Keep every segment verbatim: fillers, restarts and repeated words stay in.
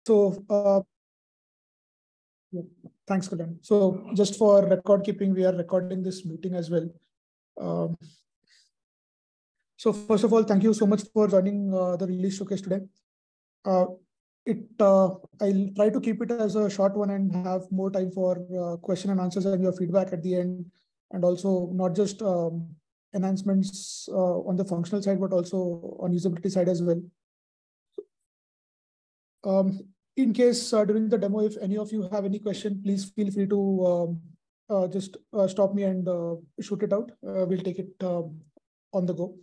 So, uh, yeah, thanks, Kalyan. So, just for record keeping, we are recording this meeting as well. Um, so, first of all, thank you so much for joining uh, the release showcase today. Uh, it uh, I'll try to keep it as a short one and have more time for uh, question and answers and your feedback at the end, and also not just um, enhancements uh, on the functional side, but also on usability side as well. Um, in case uh, during the demo, if any of you have any question, please feel free to um, uh, just uh, stop me and uh, shoot it out. Uh, we'll take it um, on the go.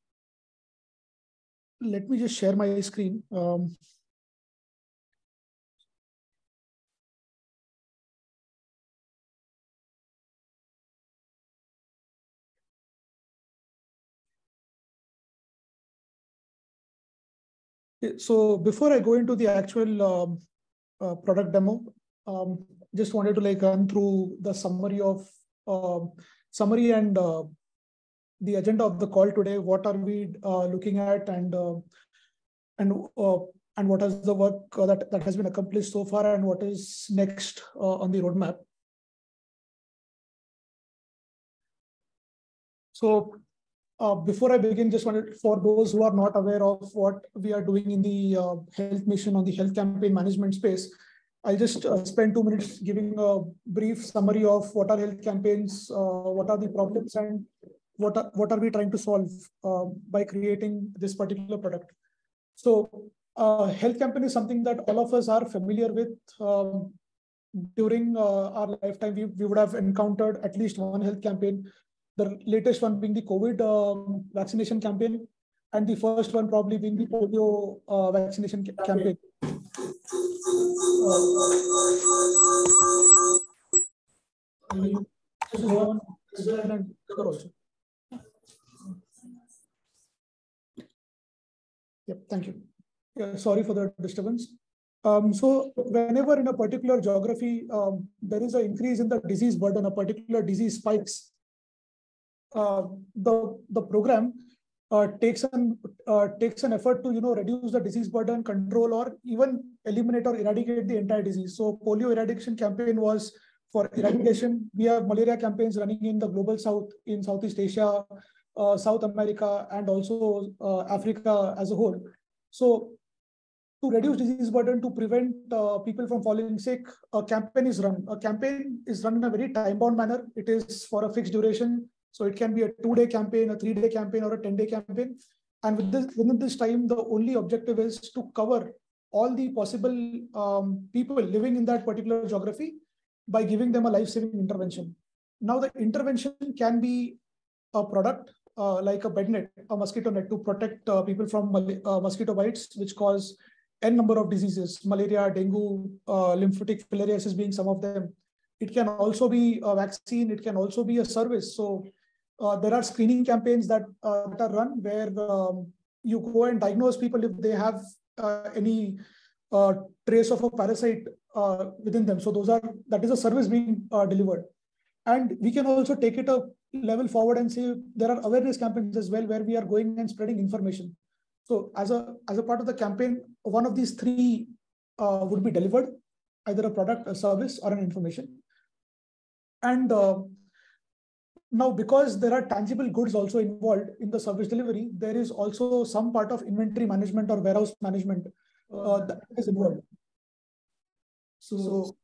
Let me just share my screen. Um, so before I go into the actual um, uh, product demo, um, just wanted to like run through the summary of uh, summary and uh, the agenda of the call today. What are we uh, looking at, and uh, and uh, and what is the work uh, that that has been accomplished so far, and what is next uh, on the roadmap. So uh, before I begin, just wanted, for those who are not aware of what we are doing in the uh, health mission on the health campaign management space, I'll just uh, spend two minutes giving a brief summary of what are health campaigns, uh, what are the problems, and what are, what are we trying to solve uh, by creating this particular product. So uh, health campaign is something that all of us are familiar with. Um, during uh, our lifetime, we, we would have encountered at least one health campaign, the latest one being the COVID um, vaccination campaign, and the first one probably being the polio uh, vaccination ca campaign. Uh, Yep, thank you. Yeah, sorry for the disturbance. Um, so whenever in a particular geography, um, there is an increase in the disease burden, a particular disease spikes, uh, the, the program uh, takes, an, uh, takes an effort to you know, reduce the disease burden, control, or even eliminate or eradicate the entire disease. So polio eradication campaign was for eradication. We have malaria campaigns running in the global south, in Southeast Asia, uh, South America, and also uh, Africa as a whole. So to reduce disease burden, to prevent uh, people from falling sick, a campaign is run. A campaign is run in a very time-bound manner. It is for a fixed duration. So it can be a two-day campaign, a three-day campaign, or a ten-day campaign. And with this, within this time, the only objective is to cover all the possible um, people living in that particular geography by giving them a life-saving intervention. Now, the intervention can be a product uh, like a bed net, a mosquito net, to protect uh, people from uh, mosquito bites, which cause N number of diseases, malaria, dengue, uh, lymphatic filariasis being some of them. It can also be a vaccine. It can also be a service. So uh, there are screening campaigns that, uh, that are run where um, you go and diagnose people if they have uh, any uh, trace of a parasite uh, within them. So those are, that is a service being uh, delivered. And we can also take it a level forward and say there are awareness campaigns as well, where we are going and spreading information. So as a, as a part of the campaign, one of these three uh, would be delivered, either a product, a service, or an information. And uh, now, because there are tangible goods also involved in the service delivery, there is also some part of inventory management or warehouse management uh, that is involved. So,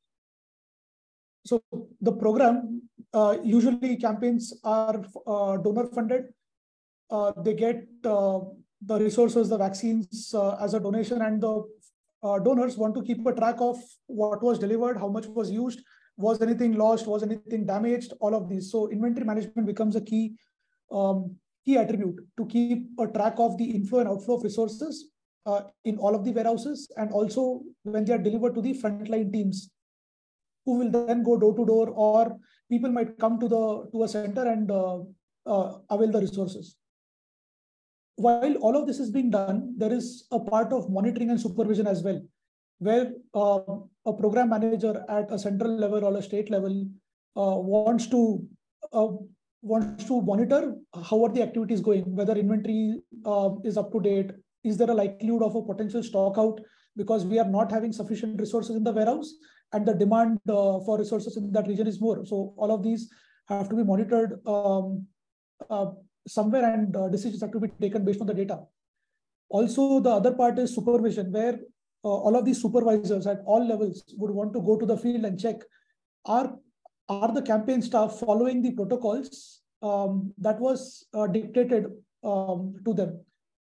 so the program, uh, usually campaigns are uh, donor funded. Uh, they get uh, the resources, the vaccines uh, as a donation, and the uh, donors want to keep a track of what was delivered, how much was used, was anything lost, was anything damaged, all of these. So inventory management becomes a key, um, key attribute to keep a track of the inflow and outflow of resources uh, in all of the warehouses, and also when they are delivered to the frontline teams, who will then go door to door, or people might come to the to a center and uh, uh, avail the resources. While all of this is being done, there is a part of monitoring and supervision as well, where uh, a program manager at a central level or a state level uh, wants to uh, wants to monitor how are the activities going, whether inventory uh, is up to date, is there a likelihood of a potential stock out because we are not having sufficient resources in the warehouse, and the demand uh, for resources in that region is more. So all of these have to be monitored um, uh, somewhere, and uh, decisions have to be taken based on the data. Also, the other part is supervision, where uh, all of these supervisors at all levels would want to go to the field and check, are, are the campaign staff following the protocols um, that was uh, dictated um, to them.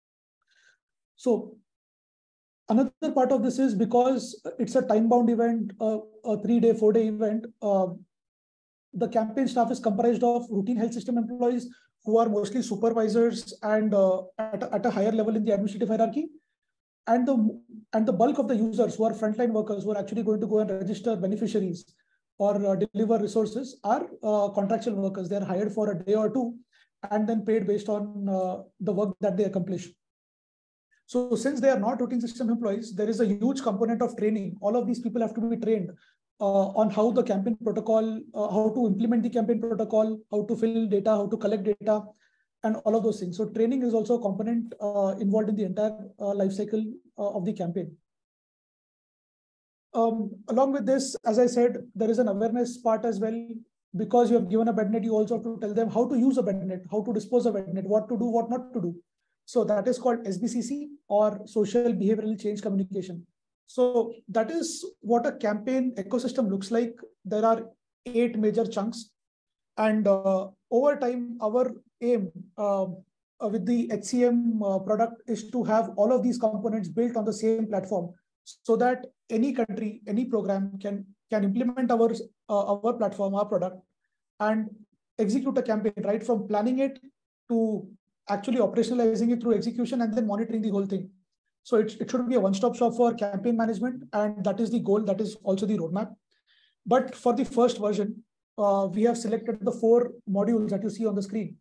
So another part of this is, because it's a time-bound event, uh, a three-day, four-day event, uh, the campaign staff is comprised of routine health system employees who are mostly supervisors and uh, at, a, at a higher level in the administrative hierarchy. And the, and the bulk of the users who are frontline workers who are actually going to go and register beneficiaries or uh, deliver resources are uh, contractual workers. They're hired for a day or two and then paid based on uh, the work that they accomplish. So since they are not routine system employees, there is a huge component of training. All of these people have to be trained uh, on how the campaign protocol, uh, how to implement the campaign protocol, how to fill data, how to collect data, and all of those things. So training is also a component uh, involved in the entire uh, life cycle uh, of the campaign. Um, along with this, as I said, there is an awareness part as well. Because you have given a bednet, you also have to tell them how to use a bednet, how to dispose of a bednet, what to do, what not to do. So that is called S B C C, or social behavioral change communication. So that is what a campaign ecosystem looks like. There are eight major chunks. And uh, over time, our aim uh, with the H C M uh, product is to have all of these components built on the same platform, so that any country, any program can, can implement our, uh, our platform, our product, and execute a campaign, right from planning it to actually operationalizing it through execution and then monitoring the whole thing. So it, it should be a one-stop shop for campaign management, and that is the goal. That is also the roadmap. But for the first version, uh, we have selected the four modules that you see on the screen.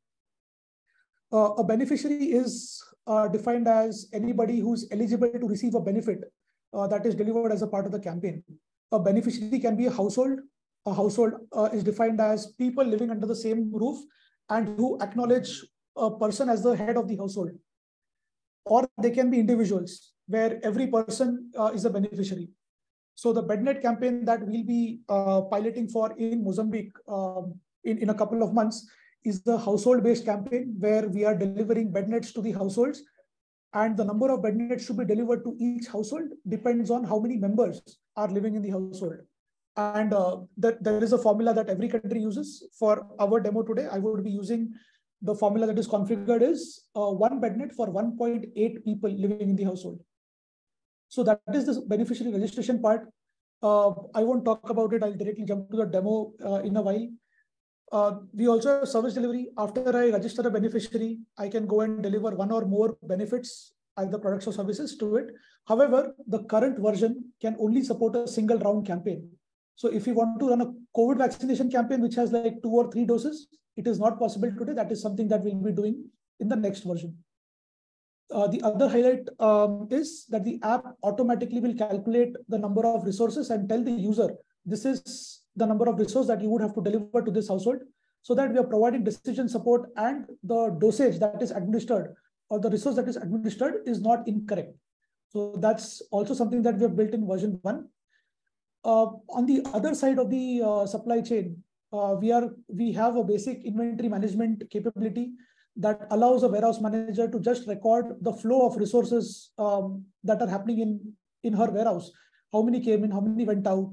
Uh, a beneficiary is uh, defined as anybody who's eligible to receive a benefit uh, that is delivered as a part of the campaign. A beneficiary can be a household. A household uh, is defined as people living under the same roof and who acknowledge a person as the head of the household. Or they can be individuals, where every person uh, is a beneficiary. So the bednet campaign that we'll be uh, piloting for in Mozambique um, in, in a couple of months is the household-based campaign, where we are delivering bednets to the households. And the number of bednets to be delivered to each household depends on how many members are living in the household. And uh, that there is a formula that every country uses. For our demo today, I would be using the formula that is configured is uh, one bednet for one point eight people living in the household. So that is the beneficiary registration part. Uh, I won't talk about it. I'll directly jump to the demo uh, in a while. Uh, we also have service delivery. After I register a beneficiary, I can go and deliver one or more benefits, either products or services, to it. However, the current version can only support a single round campaign. So if you want to run a COVID vaccination campaign, which has like two or three doses, it is not possible today. That is something that we'll be doing in the next version. Uh, the other highlight um, is that the app automatically will calculate the number of resources and tell the user, this is the number of resources that you would have to deliver to this household, so that we are providing decision support and the dosage that is administered or the resource that is administered is not incorrect. So that's also something that we have built in version one. Uh, on the other side of the uh, supply chain, uh, we are we have a basic inventory management capability that allows a warehouse manager to just record the flow of resources um, that are happening in, in her warehouse. How many came in, how many went out,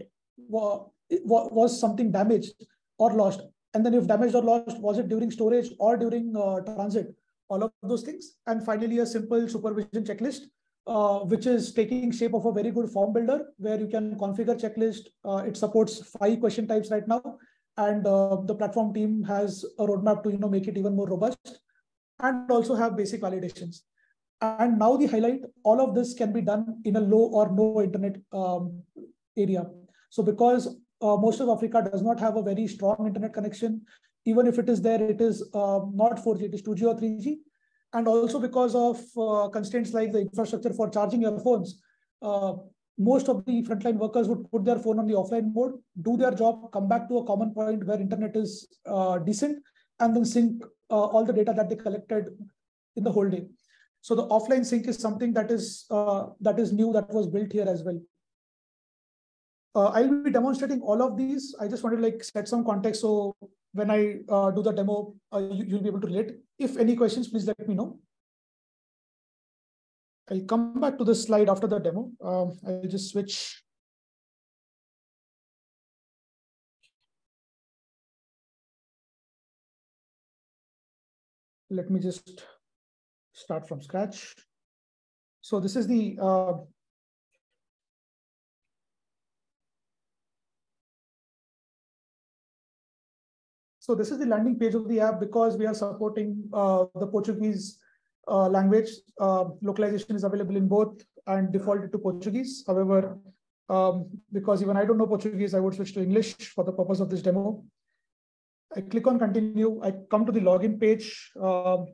was something damaged or lost? And then if damaged or lost, was it during storage or during uh, transit? All of those things. And finally, a simple supervision checklist, uh, which is taking shape of a very good form builder, where you can configure checklist. Uh, it supports five question types right now. And uh, the platform team has a roadmap to you know, make it even more robust, and also have basic validations. And now the highlight, all of this can be done in a low or no internet um, area. So because uh, most of Africa does not have a very strong internet connection, even if it is there, it is uh, not four G, it is two G or three G. And also because of uh, constraints like the infrastructure for charging your phones, uh, most of the frontline workers would put their phone on the offline mode, do their job, come back to a common point where internet is uh, decent, and then sync uh, all the data that they collected in the whole day. So the offline sync is something that is uh, that is new, that was built here as well. Uh, I'll be demonstrating all of these. I just want to like set some context. So when I uh, do the demo, uh, you, you'll be able to relate. If any questions, please let me know. I'll come back to this slide after the demo. Um, I'll just switch. Let me just start from scratch. So this is the uh, so this is the landing page of the app. Because we are supporting uh, the Portuguese uh, language, uh, localization is available in both and defaulted to Portuguese. However, um, because even I don't know Portuguese, I would switch to English for the purpose of this demo. I click on continue. I come to the login page um,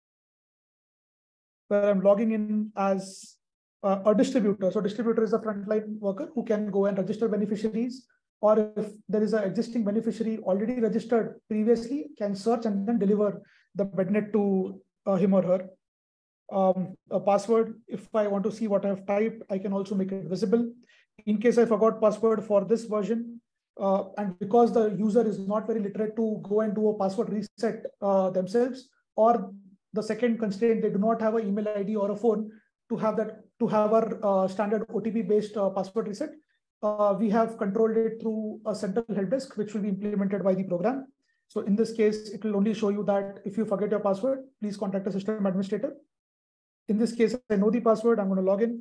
where I'm logging in as uh, a distributor. So distributor is a frontline worker who can go and register beneficiaries, or if there is an existing beneficiary already registered previously, can search and then deliver the bednet to uh, him or her. Um, a password, if I want to see what I've typed, I can also make it visible. In case I forgot password for this version, uh, and because the user is not very literate to go and do a password reset uh, themselves, or the second constraint, they do not have an email I D or a phone to have that to have our uh, standard O T P based uh, password reset. Uh, we have controlled it through a central help desk, which will be implemented by the program. So in this case, it will only show you that if you forget your password, please contact a system administrator. In this case, I know the password. I'm going to log in.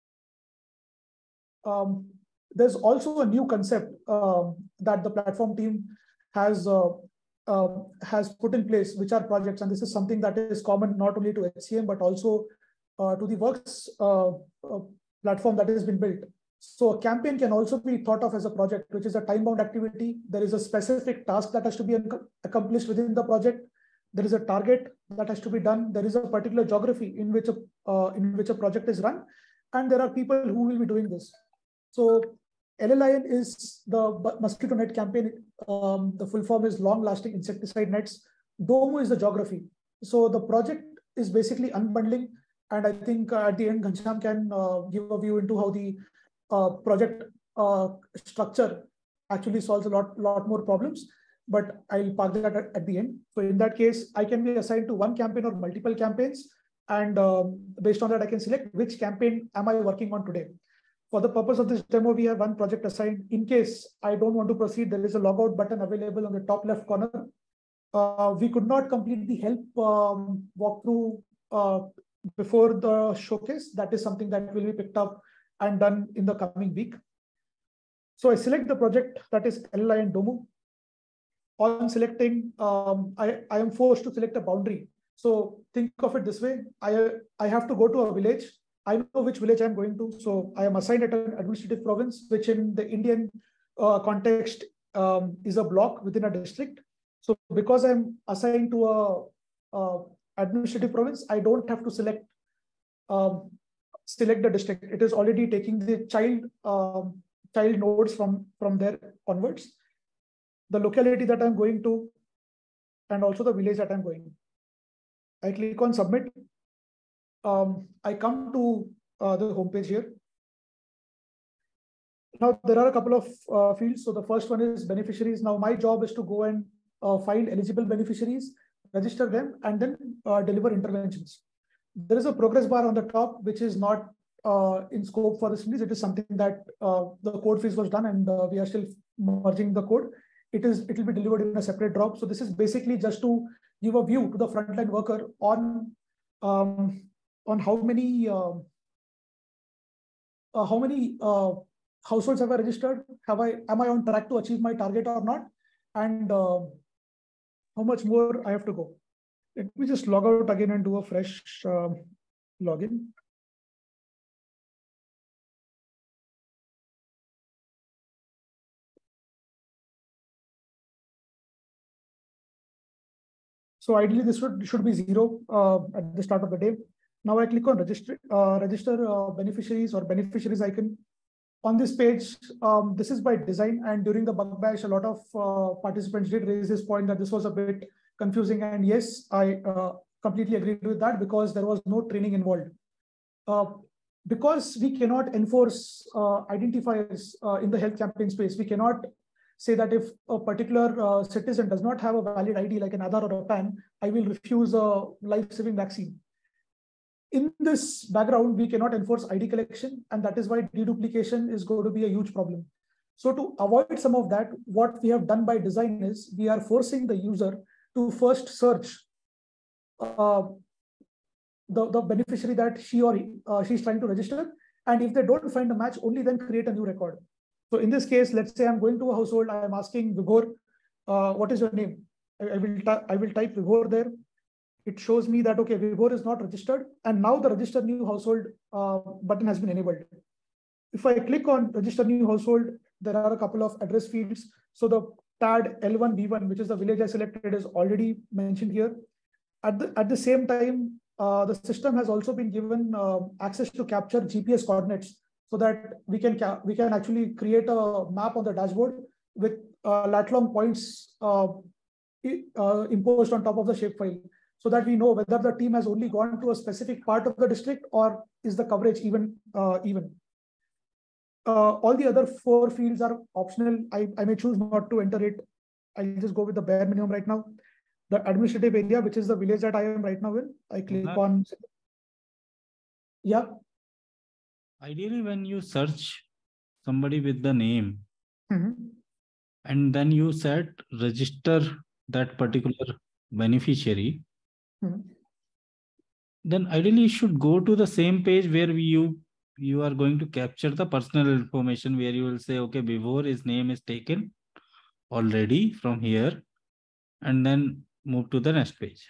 Um, there's also a new concept uh, that the platform team has uh, uh, has put in place, which are projects. And this is something that is common not only to H C M, but also uh, to the Works uh, uh, platform that has been built. So a campaign can also be thought of as a project, which is a time-bound activity. There is a specific task that has to be accomplished within the project. There is a target that has to be done. There is a particular geography in which a, uh, in which a project is run. And there are people who will be doing this. So L L I N is the mosquito net campaign. Um, the full form is long-lasting insecticide nets. DOMO is the geography. So the project is basically unbundling. And I think uh, at the end, Ghanshyam can uh, give a view into how the uh, project uh, structure actually solves a lot, lot more problems. But I'll park that at, at the end. So in that case, I can be assigned to one campaign or multiple campaigns. And um, based on that, I can select which campaign am I working on today. For the purpose of this demo, we have one project assigned. In case I don't want to proceed, there is a logout button available on the top left corner. Uh, we could not complete the help um, walkthrough uh, before the showcase. That is something that will be picked up and done in the coming week. So I select the project that is L L I N DOMO. On selecting, um, I, I am forced to select a boundary. So think of it this way. I, I have to go to a village. I know which village I'm going to. So I am assigned at an administrative province, which in the Indian uh, context um, is a block within a district. So because I'm assigned to a, a administrative province, I don't have to select um, select the district. It is already taking the child um, child nodes from, from there onwards, the locality that I'm going to, and also the village that I'm going. I click on submit. Um, I come to uh, the homepage here. Now, there are a couple of uh, fields. So the first one is beneficiaries. Now, my job is to go and uh, find eligible beneficiaries, register them, and then uh, deliver interventions. There is a progress bar on the top, which is not uh, in scope for this release. It is something that uh, the code freeze was done, and uh, we are still merging the code. It is, it will be delivered in a separate drop. So this is basically just to give a view to the frontline worker on um, on how many uh, uh, how many uh, households have I registered? Have I am I on track to achieve my target or not? And uh, how much more I have to go. Let me just log out again and do a fresh uh, login. So ideally, this should, should be zero uh, at the start of the day. Now I click on register, uh, register uh, beneficiaries or beneficiaries icon. On this page, um, this is by design. And during the bug bash, a lot of uh, participants did raise this point that this was a bit confusing. And yes, I uh, completely agreed with that because there was no training involved. Uh, because we cannot enforce uh, identifiers uh, in the health campaign space, we cannot say that if a particular uh, citizen does not have a valid I D like an Aadhaar or a PAN, I will refuse a life-saving vaccine. In this background, we cannot enforce I D collection, and that is why deduplication is going to be a huge problem. So to avoid some of that, what we have done by design is we are forcing the user to first search uh, the, the beneficiary that she or he, uh, she's trying to register. And if they don't find a match, only then create a new record. So in this case, let's say I'm going to a household, I am asking Vibhor, uh, what is your name? I, I will I will type Vibhor there. It shows me that, okay, Vibhor is not registered. And now the register new household uh, button has been enabled. If I click on register new household, there are a couple of address fields. So the T A D L one B one, which is the village I selected, is already mentioned here. At the, at the same time, uh, the system has also been given uh, access to capture G P S coordinates so that we can, we can actually create a map on the dashboard with uh, lat long points uh, uh, imposed on top of the shapefile, so that we know whether the team has only gone to a specific part of the district or is the coverage even. Uh, even. Uh, all the other four fields are optional. I, I may choose not to enter it. I'll just go with the bare minimum right now. The administrative area, which is the village that I am right now in, I click uh-huh. on. Yeah. Ideally, when you search somebody with the name, mm-hmm. and then you set register that particular beneficiary, mm-hmm. then ideally you should go to the same page where we, you you are going to capture the personal information, where you will say, okay, before his name is taken already from here, and then move to the next page.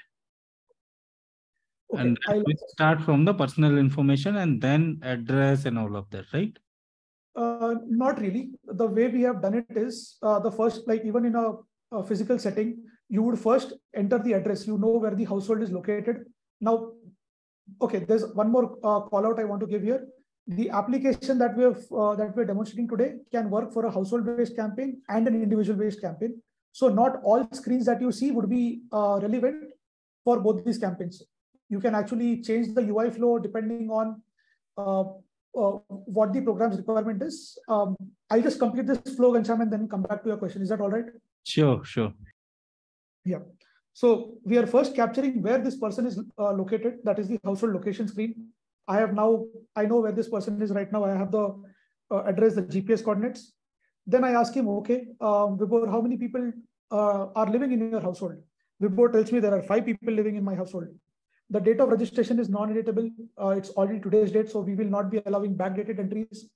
Okay, and then we start from the personal information and then address and all of that, right? Uh, not really. The way we have done it is uh, the first, like even in a, a physical setting, you would first enter the address. You know where the household is located. Now, okay, there's one more uh, call out I want to give here. The application that we have uh, that we're demonstrating today can work for a household-based campaign and an individual-based campaign. So not all screens that you see would be uh, relevant for both these campaigns. You can actually change the U I flow depending on uh, uh, what the program's requirement is. Um, I'll just complete this flow, Ghanshyam, and then come back to your question. Is that all right? Sure, sure. Yeah. So we are first capturing where this person is uh, located. That is the household location screen. I have now, I know where this person is right now. I have the uh, address, the G P S coordinates. Then I ask him, okay, um, Vibhor, how many people uh, are living in your household? Vibhor tells me there are five people living in my household. The date of registration is non-editable. Uh, it's already today's date, so we will not be allowing backdated entries.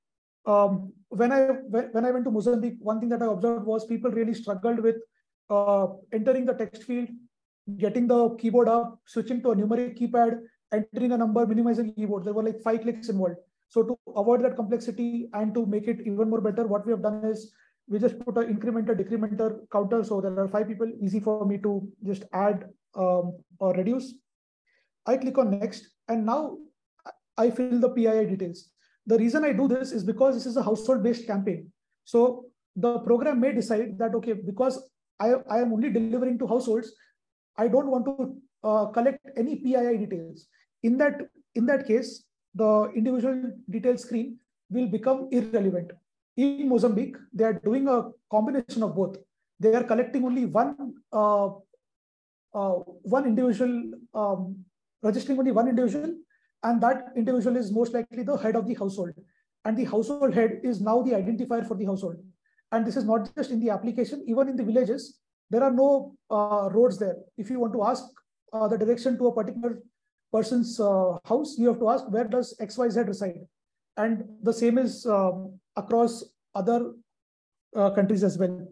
Um, when I when I went to Mozambique, one thing that I observed was people really struggled with uh, entering the text field, getting the keyboard up, switching to a numeric keypad, entering a number, minimizing keyboard. There were like five clicks involved. So to avoid that complexity and to make it even more better, what we have done is we just put an incrementer, decrementer counter. So there are five people, easy for me to just add um, or reduce. I click on next, and now I fill the P I I details. The reason I do this is because this is a household-based campaign. So the program may decide that, okay, because I, I am only delivering to households, I don't want to uh, collect any P I I details. In that, in that case, the individual detail screen will become irrelevant. In Mozambique, they are doing a combination of both. They are collecting only one, uh, uh, one individual, um, registering only one individual, and that individual is most likely the head of the household. And the household head is now the identifier for the household. And this is not just in the application, even in the villages, there are no uh, roads there. If you want to ask uh, the direction to a particular person's uh, house, you have to ask, where does X Y Z reside? And the same is um, across other uh, countries as well.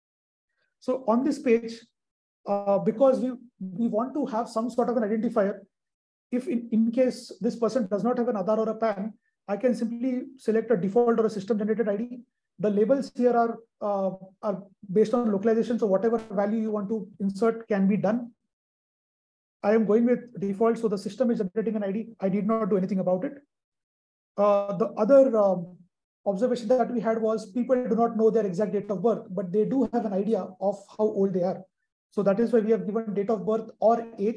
So on this page, uh, because we, we want to have some sort of an identifier, if in, in case this person does not have an Aadhaar or a PAN, I can simply select a default or a system generated I D. The labels here are, uh, are based on localization. So whatever value you want to insert can be done. I am going with default. So the system is generating an I D. I did not do anything about it. Uh, the other um, observation that we had was people do not know their exact date of birth, but they do have an idea of how old they are. So that is why we have given date of birth or age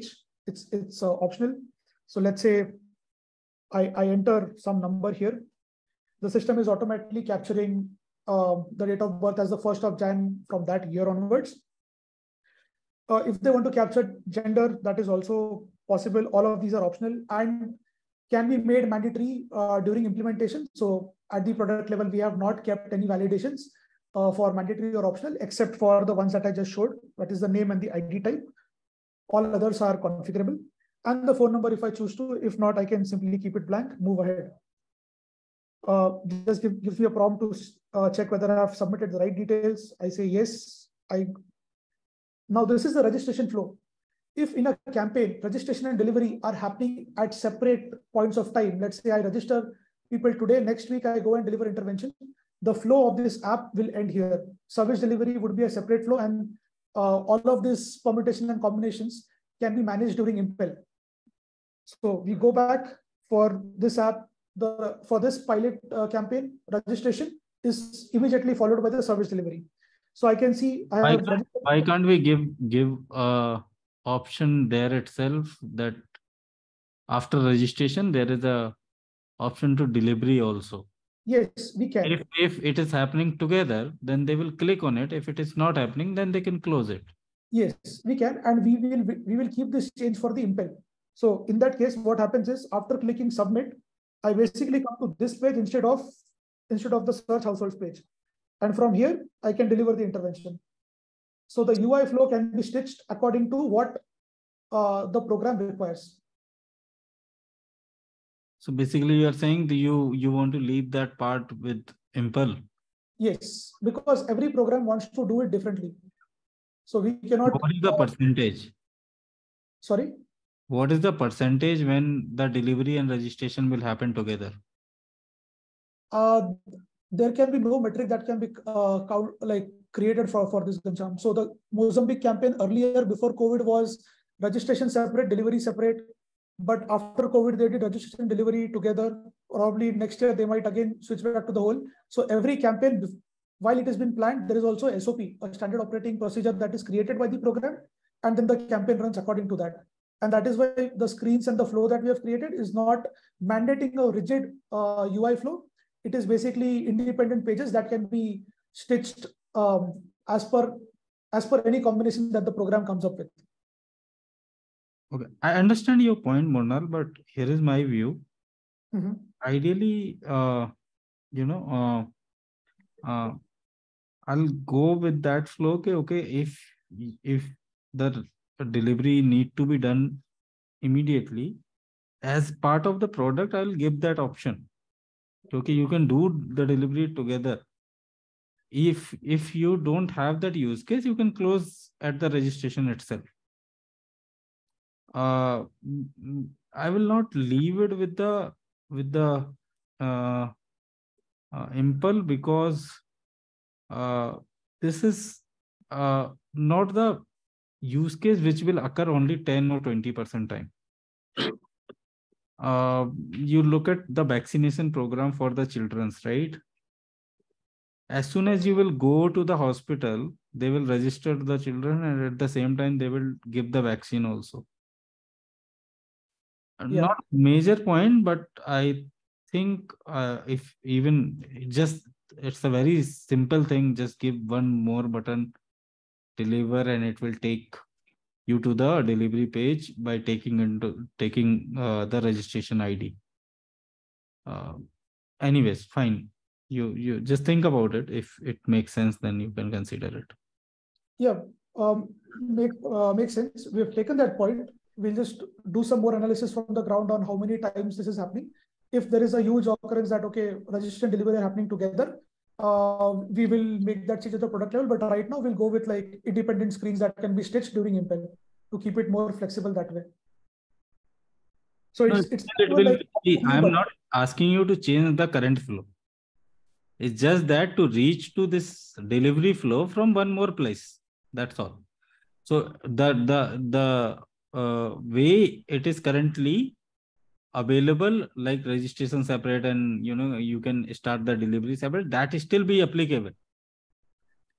it's it's uh, optional. So let's say I, I enter some number here. The system is automatically capturing uh, the date of birth as the first of January from that year onwards. Uh, if they want to capture gender, that is also possible. All of these are optional and can be made mandatory uh, during implementation. So at the product level, we have not kept any validations uh, for mandatory or optional, except for the ones that I just showed, that is the name and the I D type. All others are configurable. And the phone number if I choose to. If not, I can simply keep it blank, move ahead. Uh, just give, gives me a prompt to uh, check whether I have submitted the right details. I say yes. I Now this is the registration flow. If in a campaign, registration and delivery are happening at separate points of time, let's say I register people today, next week I go and deliver intervention, the flow of this app will end here. Service delivery would be a separate flow, and uh, all of this permutation and combinations can be managed during Impel. So we go back for this app, the for this pilot uh, campaign, registration is immediately followed by the service delivery. So I can see I why have can't, why can't we give give a option there itself that after registration there is a option to delivery also? Yes, we can. If if it is happening together, then they will click on it. If it is not happening, then they can close it. Yes, we can, and we will we will keep this change for the Impel. So in that case, what happens is after clicking submit, I basically come to this page instead of instead of the search households page. And from here, I can deliver the intervention. So the U I flow can be stitched according to what uh, the program requires. So basically you are saying that you, you want to leave that part with Impel. Yes, because every program wants to do it differently. So we cannot. What is the percentage? Sorry? What is the percentage when the delivery and registration will happen together? Uh, there can be no metric that can be uh, count, like created for, for this Gancham. So the Mozambique campaign earlier before COVID was registration separate, delivery separate. But after COVID, they did registration and delivery together. Probably next year, they might again switch back to the whole. So every campaign, while it has been planned, there is also S O P, a standard operating procedure that is created by the program. And then the campaign runs according to that. And that is why the screens and the flow that we have created is not mandating a rigid uh, U I flow. It is basically independent pages that can be stitched um, as per as per any combination that the program comes up with. Okay, I understand your point, Monal, but here is my view. Mm-hmm. Ideally, uh, you know, uh, uh, I'll go with that flow. Okay, okay. If if the delivery need to be done immediately as part of the product, I'll give that option. Okay, you can do the delivery together. If if you don't have that use case, you can close at the registration itself. Uh, I will not leave it with the with the uh, uh, Impel because uh, this is uh, not the use case which will occur only ten or twenty percent time. Uh, you look at the vaccination program for the children's, right? As soon as you will go to the hospital, they will register the children and at the same time they will give the vaccine also. Yeah. Not major point, but I think uh, if even just it's a very simple thing, just give one more button, deliver, and it will take you to the delivery page by taking into taking uh, the registration I D. Uh, anyways, fine. You you just think about it. If it makes sense, then you can consider it. Yeah, um, make uh, makes sense. We have taken that point. We'll just do some more analysis from the ground on how many times this is happening. If there is a huge occurrence that, okay, registration and delivery are happening together, uh, we will make that change at the product level. But right now, we'll go with like independent screens that can be stitched during Impel to keep it more flexible that way. So No, it's it's it will like be, I'm not asking you to change the current flow. It's just that to reach to this delivery flow from one more place. That's all. So the the the uh, way it is currently available, like registration separate and you know you can start the delivery separate, that still be applicable.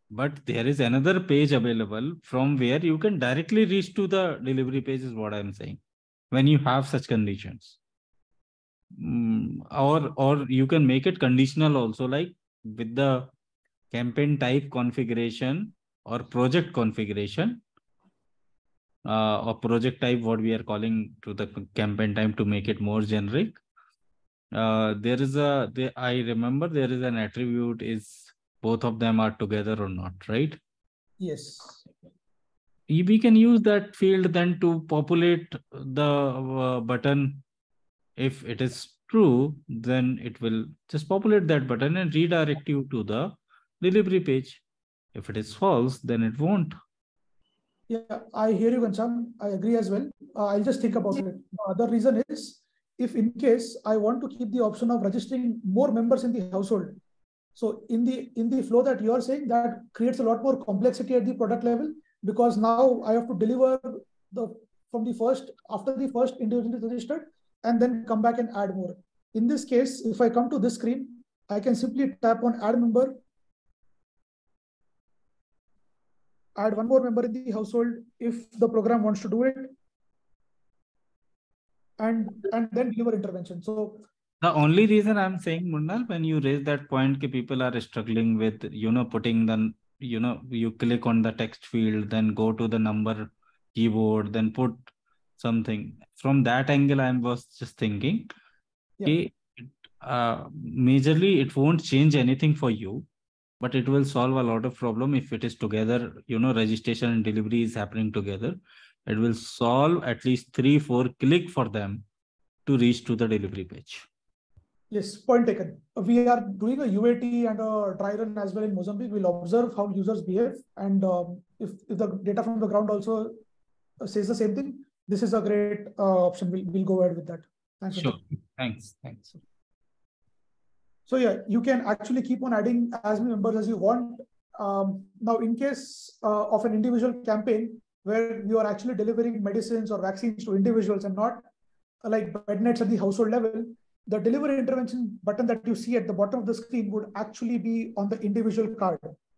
But there is another page available from where you can directly reach to the delivery page is what I'm saying. When you have such conditions. Mm, or, or you can make it conditional also, like with the campaign type configuration or project configuration uh, or project type, what we are calling to the campaign type to make it more generic. Uh, there is a, there, I remember there is an attribute is both of them are together or not, right? Yes. We can use that field then to populate the uh, button. If it is true, then it will just populate that button and redirect you to the delivery page. If it is false, then it won't. Yeah, I hear you, Gancham. I agree as well. Uh, I'll just think about it. The other reason is, if in case I want to keep the option of registering more members in the household. So in the in the flow that you are saying, that creates a lot more complexity at the product level, because now I have to deliver the from the first after the first individual is registered and then come back and add more. In this case, if I come to this screen, I can simply tap on add member, add one more member in the household if the program wants to do it, and and then deliver intervention. So the only reason I'm saying, Murnal, when you raise that point, that people are struggling with, you know, putting the, you know, you click on the text field, then go to the number keyboard, then put something. From that angle, I was just thinking, yeah. okay, uh, majorly it won't change anything for you, but it will solve a lot of problem if it is together, you know, registration and delivery is happening together. It will solve at least three, four click for them to reach to the delivery page. Yes, point taken. We are doing a U A T and a dry run as well in Mozambique. We'll observe how users behave. And um, if, if the data from the ground also says the same thing, this is a great uh, option. We'll, we'll go ahead with that. Thanks. Sure. Thanks. Thanks. So yeah, you can actually keep on adding as many members as you want. Um, now, in case uh, of an individual campaign where you are actually delivering medicines or vaccines to individuals and not uh, like bed nets at the household level, the delivery intervention button that you see at the bottom of the screen would actually be on the individual card.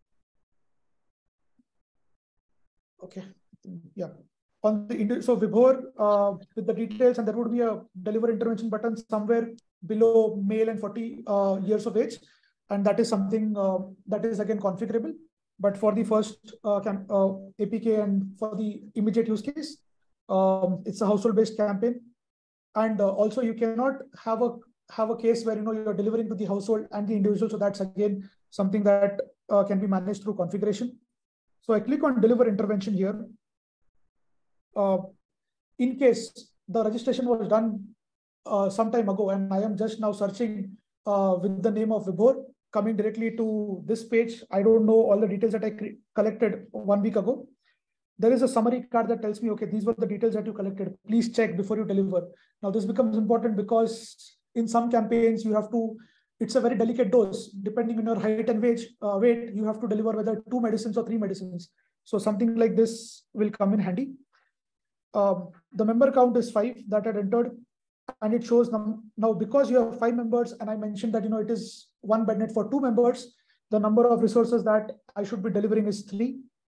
Okay, yeah. On the so Vibhor uh, with the details, and there would be a delivery intervention button somewhere below male and forty uh, years of age, and that is something uh, that is again configurable. But for the first uh, camp, uh, A P K and for the immediate use case, um, it's a household-based campaign. And uh, also you cannot have a have a case where you know you're delivering to the household and the individual. So that's again something that uh, can be managed through configuration. So I click on deliver intervention here. Uh, in case the registration was done uh, some time ago, and I am just now searching uh, with the name of Vibhor, coming directly to this page. I don't know all the details that I collected one week ago. There is a summary card that tells me, okay, these were the details that you collected. Please check before you deliver. Now, this becomes important because in some campaigns, you have to, it's a very delicate dose. Depending on your height and weight, uh, weight, you have to deliver whether two medicines or three medicines. So something like this will come in handy. Um, the member count is five that had entered. And it shows them now, because you have five members, and I mentioned that, you know, it is one bed net for two members, the number of resources that I should be delivering is three.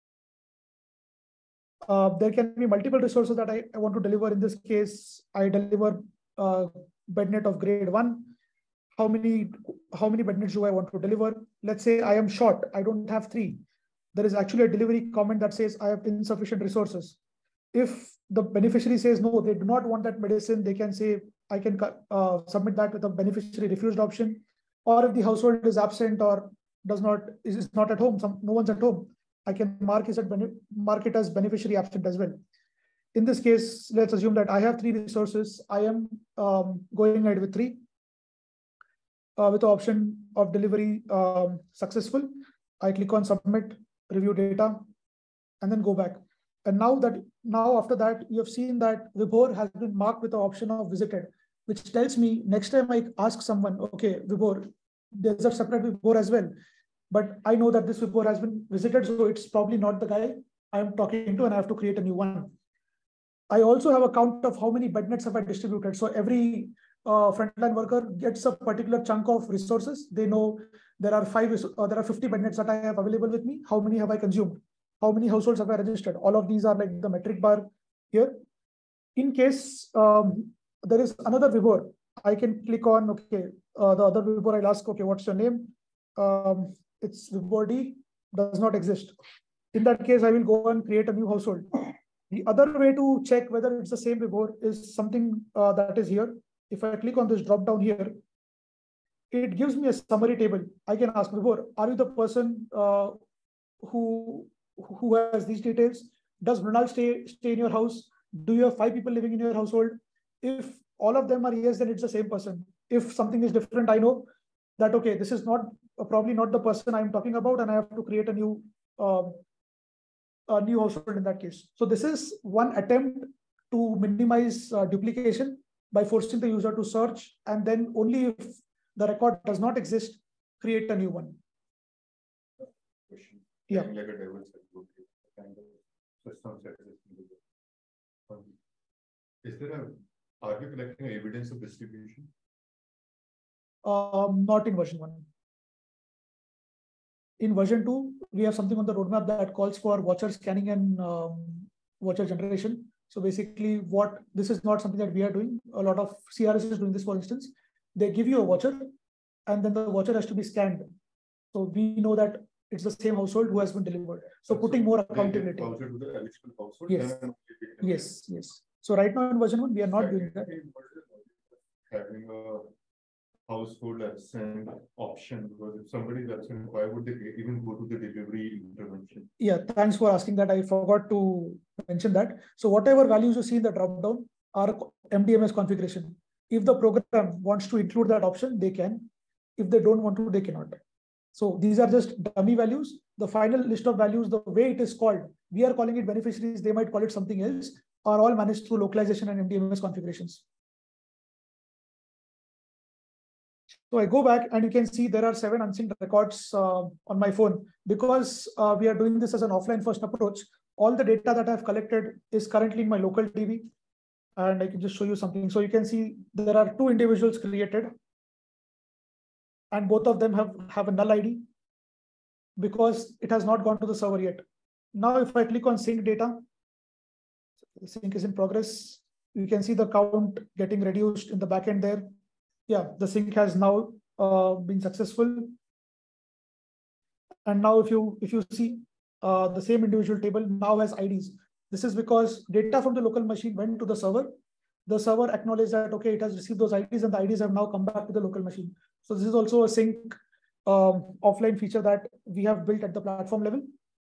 Uh, there can be multiple resources that I, I want to deliver. In this case, I deliver uh, bednet of grade one. How many, how many bednets do I want to deliver? Let's say I am short. I don't have three. There is actually a delivery comment that says I have insufficient resources. If the beneficiary says no, they do not want that medicine, they can say I can uh, submit that with a beneficiary refused option. Or if the household is absent or does not is not at home, some no one's at home, I can mark it, mark it as beneficiary absent as well. In this case, let's assume that I have three resources. I am um, going ahead with three uh, with the option of delivery um, successful. I click on submit, review data, and then go back. And now that now after that, you have seen that Vibhor has been marked with the option of visited, which tells me next time I ask someone, okay, Vibhor, there's a separate Vibhor as well. But I know that this Vibhor has been visited, so it's probably not the guy I'm talking to, and I have to create a new one. I also have a count of how many bed nets have I distributed. So every uh, frontline worker gets a particular chunk of resources. They know there are five, uh, there are fifty bed that I have available with me. How many have I consumed? How many households have I registered? All of these are like the metric bar here. In case um, there is another vibor, I can click on, okay, uh, the other vibor, I'll ask, okay, what's your name? Um, it's vibor D, does not exist. In that case, I will go and create a new household. The other way to check whether it's the same vibor is something uh, that is here. If I click on this drop down here, it gives me a summary table. I can ask vibor, are you the person uh, who who has these details? Does Mrinal stay stay in your house? Do you have five people living in your household? If all of them are yes, then it's the same person. If something is different, I know that, okay, this is not uh, probably not the person I'm talking about, and I have to create a new uh, a new household in that case. So this is one attempt to minimize uh, duplication by forcing the user to search, and then only if the record does not exist, create a new one. Question. Yeah. Like a diverse kind of system set. Is there a, are we collecting evidence of distribution? Um, not in version one. In version two, we have something on the roadmap that calls for watcher scanning and um, watcher generation. So basically, what this is not something that we are doing. A lot of C R S is doing this, for instance. They give you a watcher, and then the watcher has to be scanned. So we know that it's the same household who has been delivered. So, so putting more accountability. To the eligible household, yes. Yes. Yes. So right now in version one, we are not doing that. Having a household absent option, because if somebody is absent, why would they even go to the delivery intervention? Yeah, thanks for asking that. I forgot to mention that. So whatever values you see in the dropdown are M D M S configuration. If the program wants to include that option, they can. If they don't want to, they cannot. So these are just dummy values. The final list of values, the way it is called, we are calling it beneficiaries, they might call it something else, are all managed through localization and M D M S configurations. So I go back and you can see there are seven unsynced records uh, on my phone. Because uh, we are doing this as an offline first approach, all the data that I've collected is currently in my local T V. And I can just show you something. So you can see there are two individuals created. And both of them have, have a null I D because it has not gone to the server yet. Now, if I click on sync data, the sync is in progress. You can see the count getting reduced in the backend there. Yeah, the sync has now uh, been successful. And now if you if you see uh, the same individual table now has I Ds. This is because data from the local machine went to the server. The server acknowledged that, okay, it has received those I Ds and the I Ds have now come back to the local machine. So this is also a sync um, offline feature that we have built at the platform level.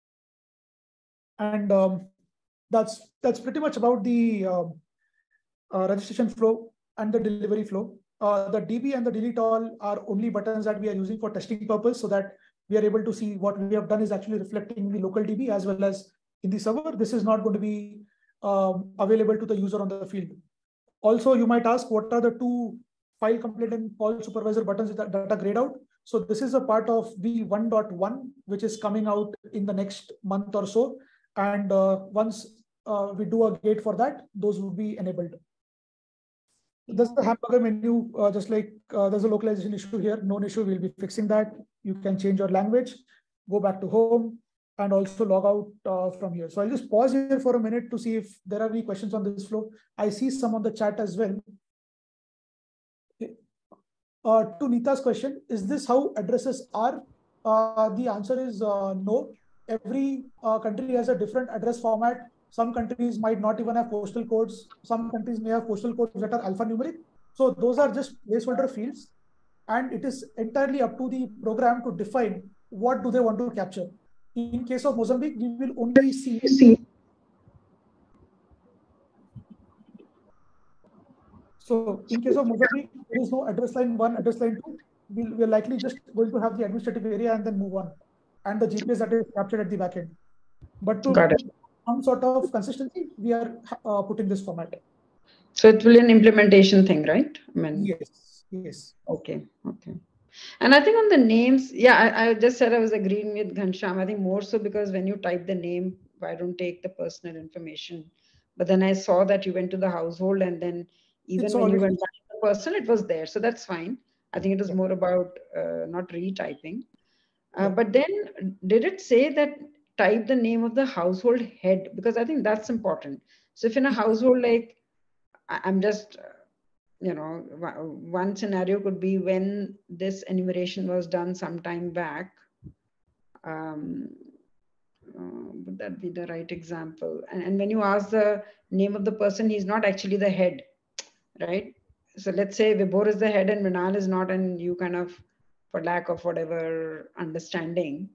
And um, that's that's pretty much about the uh, uh, registration flow and the delivery flow. Uh, the D B and the delete all are only buttons that we are using for testing purpose, so that we are able to see what we have done is actually reflecting in the local D B as well as in the server. This is not going to be um, available to the user on the field. Also, you might ask, what are the two file complete and call supervisor buttons that, that are grayed out? So this is a part of V one point one, which is coming out in the next month or so. And uh, once uh, we do a gate for that, those will be enabled. There's the hamburger menu, uh, just like uh, there's a localization issue here. No issue, we'll be fixing that. You can change your language, go back to home, and also log out uh, from here. So I'll just pause here for a minute to see if there are any questions on this flow. I see some on the chat as well. Okay. Uh, to Nita's question, is this how addresses are? Uh, the answer is uh, no. Every uh, country has a different address format. Some countries might not even have postal codes. Some countries may have postal codes that are alphanumeric. So those are just placeholder fields. And it is entirely up to the program to define what do they want to capture. In case of Mozambique, we will only see. see. So in case of Mozambique, there is no address line one, address line two. We'll, we're likely just going to have the administrative area and then move on. And the G P S that is captured at the backend. But to Got it. some sort of consistency, we are uh, putting this format. So it will be an implementation thing, right? I mean, yes, yes. Okay, okay. And I think on the names, yeah, I, I just said I was agreeing with Ghanshyam. I think more so because when you type the name, why don't take the personal information? But then I saw that you went to the household, and then even It's when you already, went back to person, it was there. So that's fine. I think it was Yeah. more about uh, not retyping. Uh, Yeah. But then did it say that type the name of the household head? Because I think that's important. So if in a household, like I- I'm just, uh, you know, one one scenario could be when this enumeration was done some time back. Um, uh, would that be the right example? And, and when you ask the name of the person, he's not actually the head, right? So let's say Vibhor is the head and Mrinal is not, and you kind of, for lack of whatever understanding,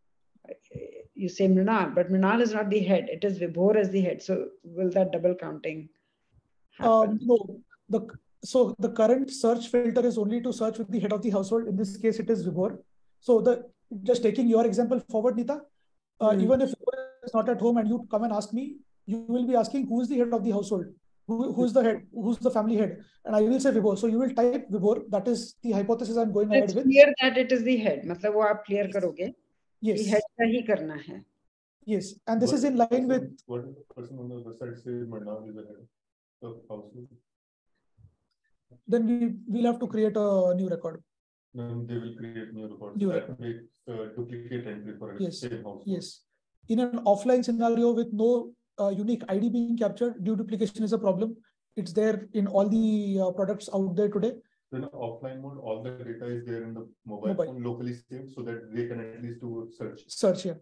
you say Mrinal, but Mrinal is not the head. It is Vibhor as the head. So will that double counting happen? Um, no, the so the current search filter is only to search with the head of the household. In this case, it is Vibhor. So the just taking your example forward, Nita, uh, Hmm. even if Vibhor is not at home and you come and ask me, you will be asking who is the head of the household, who, who's the head, who's the family head, and I will say Vibhor. So you will type Vibhor. That is the hypothesis I'm going ahead It's with. clear that it is the head. मतलब वो आप clear करोगे कि head Yes, का ही करना है. yes, and this What is if in the line with. person- What if the person on the other side says Mrinal is the head of household? Then we will have to create a new record. Then they will create new records. New That makes uh, duplicate entry for a Yes, same household. yes. In an offline scenario with no uh, unique I D being captured, duplication is a problem. It's there in all the uh, products out there today. So in offline mode, all the data is there in the mobile, Mobile. phone locally saved so that they can at least do search. Search here.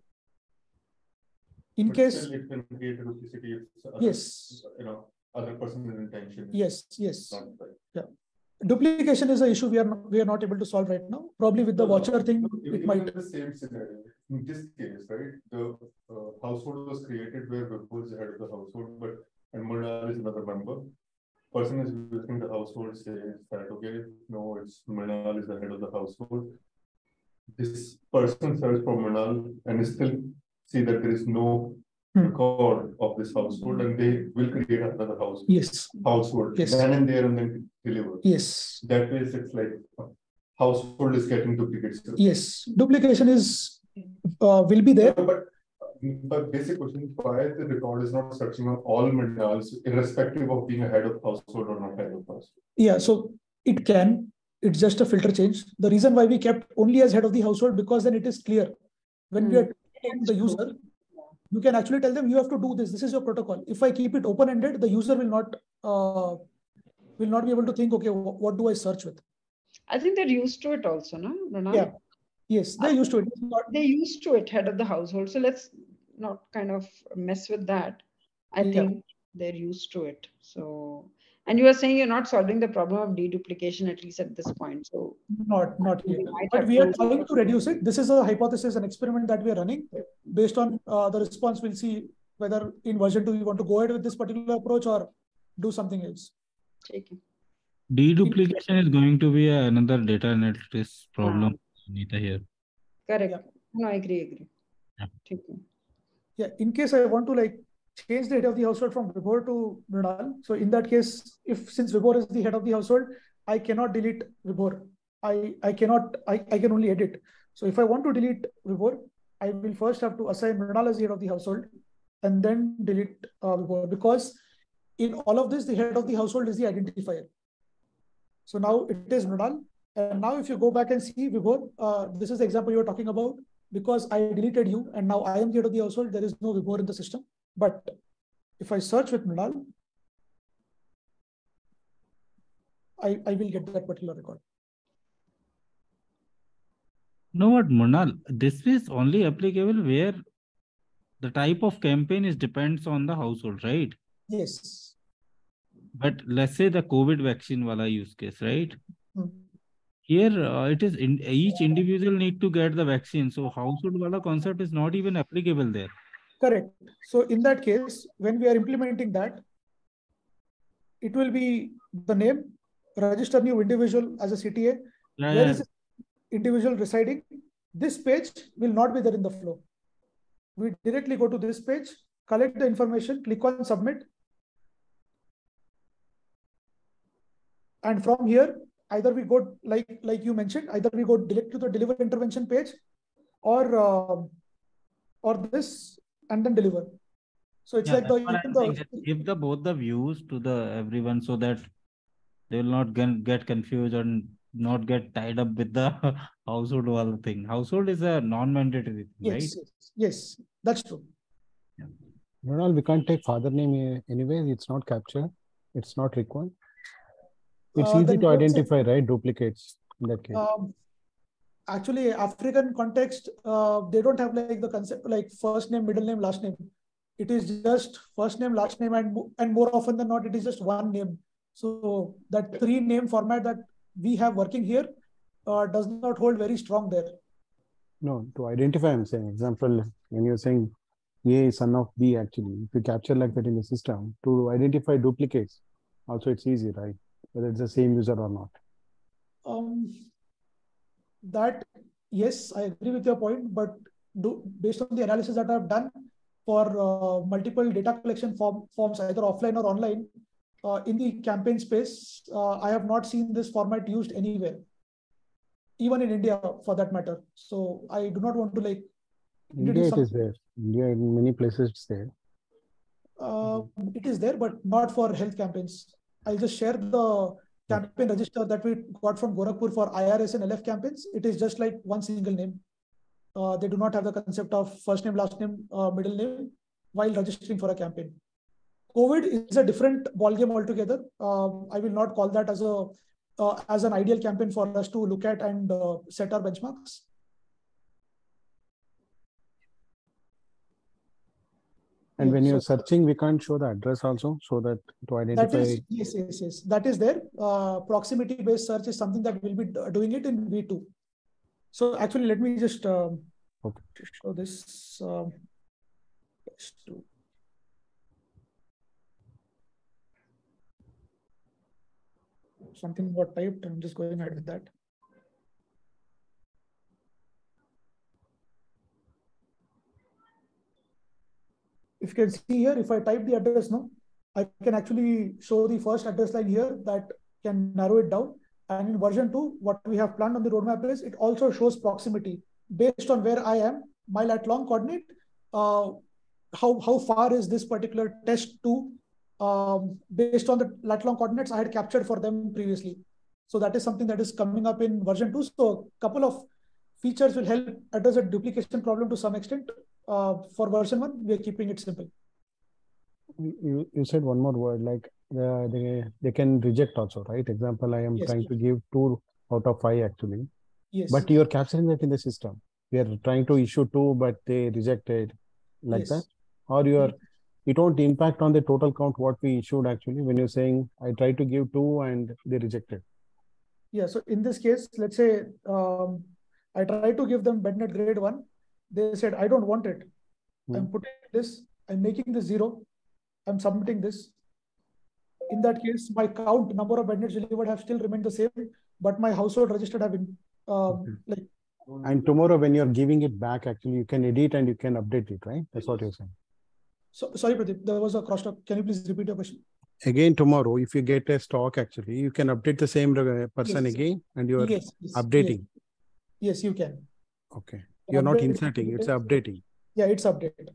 In But case, still it can create a duplicity if other, yes, you know, other person's intention. is yes, yes. not right. Yeah. Duplication is an issue we are not, we are not able to solve right now. Probably with the No, no, watcher thing, no, it even might. in the same scenario. In this case, right, the uh, household was created where Vibhor is the head of the household, but and Mrinal is another member. Person is visiting the household says that okay, no, it's Mrinal is the head of the household. This person search for Mrinal and still see that there is no Hmm. record of this household, and they will create another house Yes, household Yes. then and there and then deliver. yes, That way, it's like uh, household is getting duplicates. yes. Duplication is uh, will be there. No, but but basic question is why the record is not searching on all Mrinals, irrespective of being a head of household or not head of household. Yeah, so it can. It's just a filter change. The reason why we kept only as head of the household, because then it is clear. When we are telling the user, you can actually tell them you have to do this. This is your protocol. If I keep it open-ended, the user will not uh, will not be able to think, okay, wh- what do I search with? I think they're used to it also, no? Mrinal? Yeah. Yes, they're used to it. It's not- They're used to it, head of the household. So let's not kind of mess with that. I Yeah. think they're used to it. So, and you are saying you're not solving the problem of deduplication, at least at this point. So Not, not we yet. might But have we are to- trying to reduce it. This is a hypothesis, an experiment that we are running. Based on uh, the response, we'll see whether in version two we want to go ahead with this particular approach or do something else. take it. Deduplication is going to be another data analytics problem, Ah. Anita, here. Correct. Yeah. No, I agree, agree. Yeah. Take it. Yeah, in case I want to like change the head of the household from Vibhor to Mrinal. So in that case, if since Vibhor is the head of the household, I cannot delete Vibhor. I, I cannot, I, I can only edit. So if I want to delete Vibhor, I will first have to assign Mrinal as the head of the household and then delete uh, Vibhor, because in all of this, the head of the household is the identifier. So now it is Mrinal. And now if you go back and see Vibhor, uh, this is the example you were talking about. Because I deleted you and now I am the head of the household, there is no Vibhor in the system. But if I search with Mrinal, I, I will get that particular record. No, what, Mrinal, this is only applicable where the type of campaign is depends on the household, right? Yes. But let's say the COVID vaccine wala use case, right? Hmm. Here, uh, it is in each individual need to get the vaccine. So household wala concept is not even applicable there. Correct. So in that case, when we are implementing that, it will be the name, register new individual as a C T A. Yeah, Where yeah. is this individual residing? This page will not be there in the flow. We directly go to this page, collect the information, click on submit. And from here, either we go like, like you mentioned, either we go direct to the deliver intervention page or, uh, or this and then deliver. So it's Yeah, like the, that's what I'm even saying, the that give the both the views to the everyone so that They will not get, get confused and not get tied up with the household wall thing. Household is a non-mandatory thing, Yes, right? yes, yes, that's true. No, we can't take father name anyways. It's not captured. It's not required. It's Uh, easy then to let's say, identify, right? Duplicates in that case. um, actually, African context, uh, they don't have like the concept like first name, middle name, last name. It is just first name, last name, and mo- and more often than not, it is just one name. So that three name format that we have working here uh, does not hold very strong there. No, to identify, I'm saying, example, when you're saying A is son of B, actually, if you capture like that in the system, to identify duplicates, also it's easy, right? Whether it's the same user or not. Um, that, yes, I agree with your point, but do, based on the analysis that I've done for uh, multiple data collection form, forms, either offline or online, uh, in the campaign space, uh, I have not seen this format used anywhere, even in India for that matter. So I do not want to like India, introduce it is something. there. India, in many places, it's there. Uh, it is there, but not for health campaigns. I'll just share the campaign register that we got from Gorakhpur for I R S and L F campaigns. It is just like one single name. Uh, they do not have the concept of first name, last name, uh, middle name while registering for a campaign. COVID is a different ballgame altogether. Um, I will not call that as a uh, as an ideal campaign for us to look at and uh, set our benchmarks. And Yeah, when you're so searching, we can't show the address also, so that to identify. that is, yes, yes, yes. That is there. Uh, proximity-based search is something that we'll be doing it in V two. So actually, let me just um, Okay. show this. Um, something got typed. I'm just going ahead with that. If you can see here, if I type the address now, I can actually show the first address line here that can narrow it down. And in version two, what we have planned on the roadmap is it also shows proximity based on where I am, my lat long coordinate, uh, how, how far is this particular test to, um, based on the lat long coordinates I had captured for them previously. So that is something that is coming up in version two. So a couple of features will help address a duplication problem to some extent. Uh, for version one, we are keeping it simple. You, you said one more word, like uh, they, they can reject also, right? Example, I am Yes, trying yes. to give two out of five actually. Yes. But you're capturing that in the system. We are trying to issue two, but they rejected like Yes. that. Or you are, it won't impact on the total count what we issued actually when you're saying I tried to give two and they rejected. Yeah. So in this case, let's say um, I tried to give them BedNet grade one. They said, I don't want it. Hmm. I'm putting this, I'm making this zero. I'm submitting this. In that case, my count number of BedNets delivered have still remained the same, but my household registered have been um, okay. like. And tomorrow when you're giving it back, actually you can edit and you can update it, right? That's what you're saying. So sorry, Pradeep, there was a crosstalk. Can you please repeat your question? Again, tomorrow, if you get a stock, actually, you can update the same person yes. again and you're yes, yes, updating. Yes. yes, you can. Okay. You're not inserting, it's updating. Yeah, it's updated.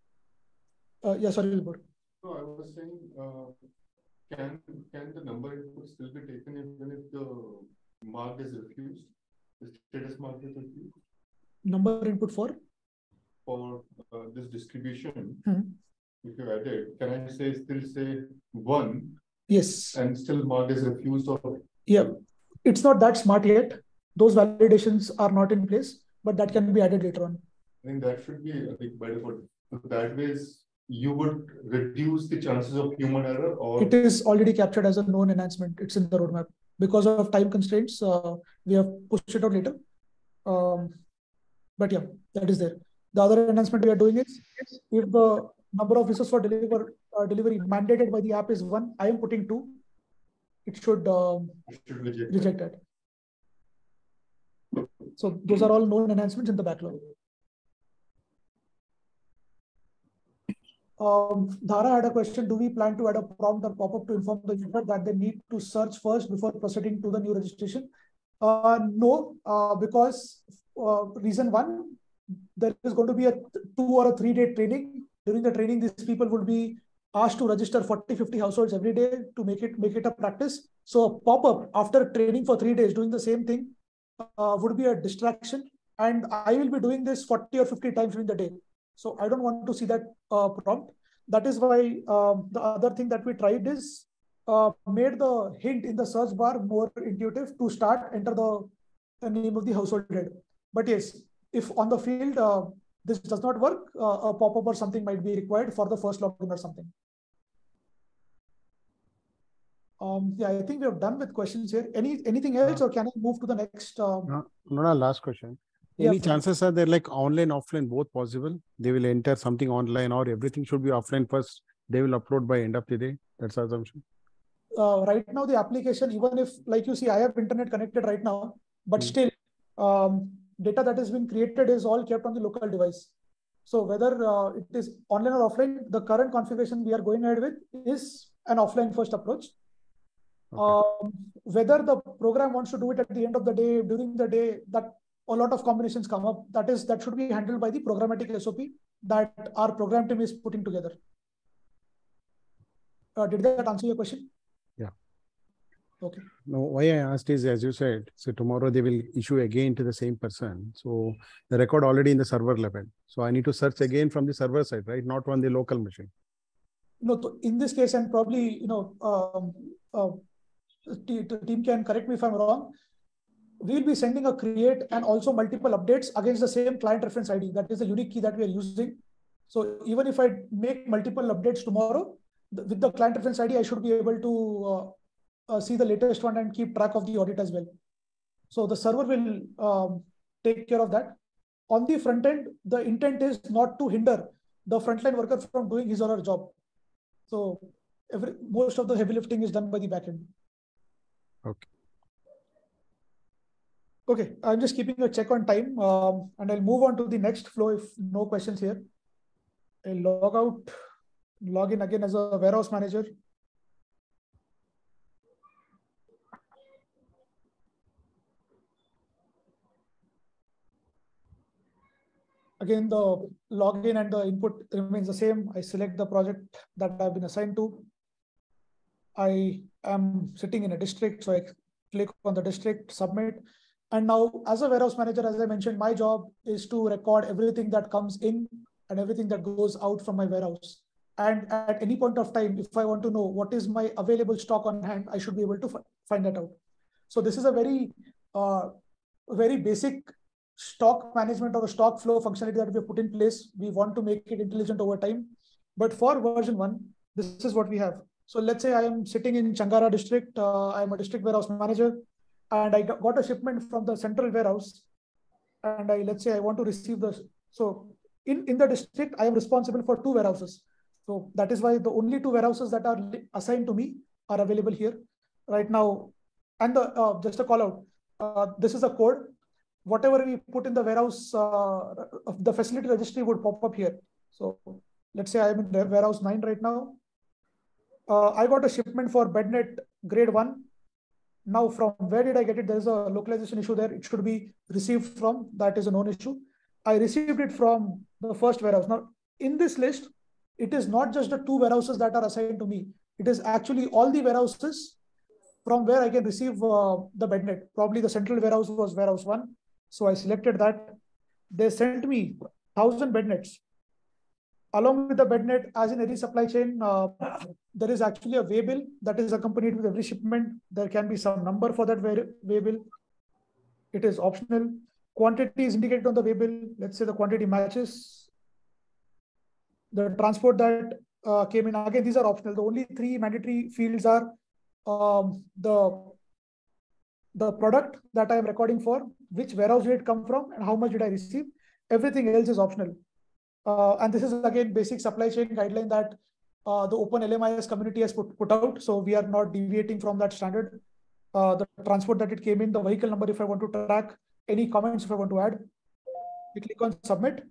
Uh, yeah, sorry, Vibhor. No, I was saying, uh, can, can the number input still be taken even if the mark is refused? The status mark is refused? Number input for? For uh, this distribution, hmm. if you add it, can I say still say one? Yes. And still mark is refused or? Yeah, it's not that smart yet. Those validations are not in place, but that can be added later on. I think that should be a big by default. So that way, you would reduce the chances of human error, or it is already captured as a known enhancement. It's in the roadmap. Because of time constraints, uh, we have pushed it out later. Um, but yeah, that is there. The other enhancement we are doing is if the number of visitors for deliver uh, delivery mandated by the app is one, I am putting two. It should, um, it should reject, reject that. So those are all known enhancements in the backlog. Um, Dhara had a question. Do we plan to add a prompt or pop-up to inform the user that they need to search first before proceeding to the new registration? Uh, no, uh, because uh, reason one, there is going to be a two or a three day training. During the training, these people would be asked to register forty, fifty households every day to make it make it a practice. So a pop-up after training for three days doing the same thing uh, would be a distraction. And I will be doing this forty or fifty times during the day. So I don't want to see that uh, prompt. That is why um, the other thing that we tried is uh, made the hint in the search bar more intuitive to start, enter the, the name of the household head. But yes, if on the field uh, this does not work, uh, a pop-up or something might be required for the first login or something. Um, yeah, I think we have done with questions here. Any anything else, or can I move to the next? Um... No, no, no, last question. Yeah, Any chances are there like online, offline, both possible? They will enter something online, or everything should be offline first. They will upload by end of the day. That's the assumption. Uh, right now, the application, even if, like you see, I have internet connected right now, but mm. still, um, data that has been created is all kept on the local device. So whether uh, it is online or offline, the current configuration we are going ahead with is an offline first approach. Okay. Um, whether the program wants to do it at the end of the day, during the day, that a lot of combinations come up. That is that should be handled by the programmatic S O P that our program team is putting together. Uh, did that answer your question? Yeah. Okay. No, why I asked is, as you said, so tomorrow they will issue again to the same person. So the record already in the server level. So I need to search again from the server side, right? Not on the local machine. No, in this case, and probably, you know, um, uh, the team can correct me if I'm wrong. We'll be sending a create and also multiple updates against the same client reference I D. That is the unique key that we are using. So even if I make multiple updates tomorrow, with the client reference I D, I should be able to uh, uh, see the latest one and keep track of the audit as well. So the server will um, take care of that. On the front end, the intent is not to hinder the frontline worker from doing his or her job. So every, most of the heavy lifting is done by the backend. Okay. Okay, I'm just keeping a check on time, um, and I'll move on to the next flow if no questions here. I'll log out, log in again as a warehouse manager. Again, the login and the input remains the same. I select the project that I've been assigned to. I am sitting in a district, so I click on the district, submit. And now, as a warehouse manager, as I mentioned, my job is to record everything that comes in and everything that goes out from my warehouse. And at any point of time, if I want to know what is my available stock on hand, I should be able to find that out. So this is a very, uh, very basic stock management or a stock flow functionality that we have put in place. We want to make it intelligent over time. But for version one, this is what we have. So let's say I am sitting in Changara district. Uh, I am a district warehouse manager. And I got a shipment from the central warehouse, and I let's say I want to receive the so in in the district I am responsible for two warehouses. So that is why the only two warehouses that are assigned to me are available here right now. And the uh, just a call out. Uh, this is a code. Whatever we put in the warehouse, uh, the facility registry would pop up here. So let's say I am in warehouse nine right now. Uh, I got a shipment for BedNet grade one. Now, from where did I get it? There is a localization issue there. It should be received from, that is a known issue. I received it from the first warehouse. Now, in this list, it is not just the two warehouses that are assigned to me. It is actually all the warehouses from where I can receive uh, the BedNet. Probably the central warehouse was warehouse one. So I selected that. They sent me one thousand BedNets. Along with the BedNet, as in any supply chain, uh, there is actually a waybill that is accompanied with every shipment. There can be some number for that waybill. It is optional. Quantity is indicated on the waybill. Let's say the quantity matches. The transport that uh, came in, again, these are optional. The only three mandatory fields are um, the, the product that I am recording for, which warehouse did it come from, and how much did I receive. Everything else is optional. Uh, and this is, again, basic supply chain guideline that uh, the Open L M I S community has put, put out. So we are not deviating from that standard. Uh, the transport that it came in, the vehicle number, if I want to track, any comments if I want to add, we click on submit.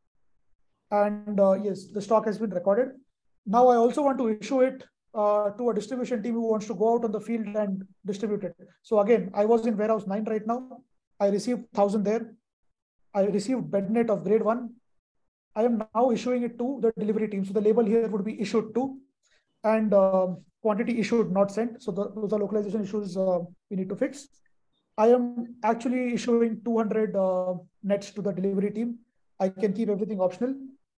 And uh, yes, the stock has been recorded. Now I also want to issue it uh, to a distribution team who wants to go out on the field and distribute it. So again, I was in warehouse nine right now. I received one thousand there. I received BedNet of grade one. I am now issuing it to the delivery team. So the label here would be issued to. and uh, quantity issued not sent. So the, those are localization issues uh, we need to fix. I am actually issuing two hundred uh, nets to the delivery team. I can keep everything optional.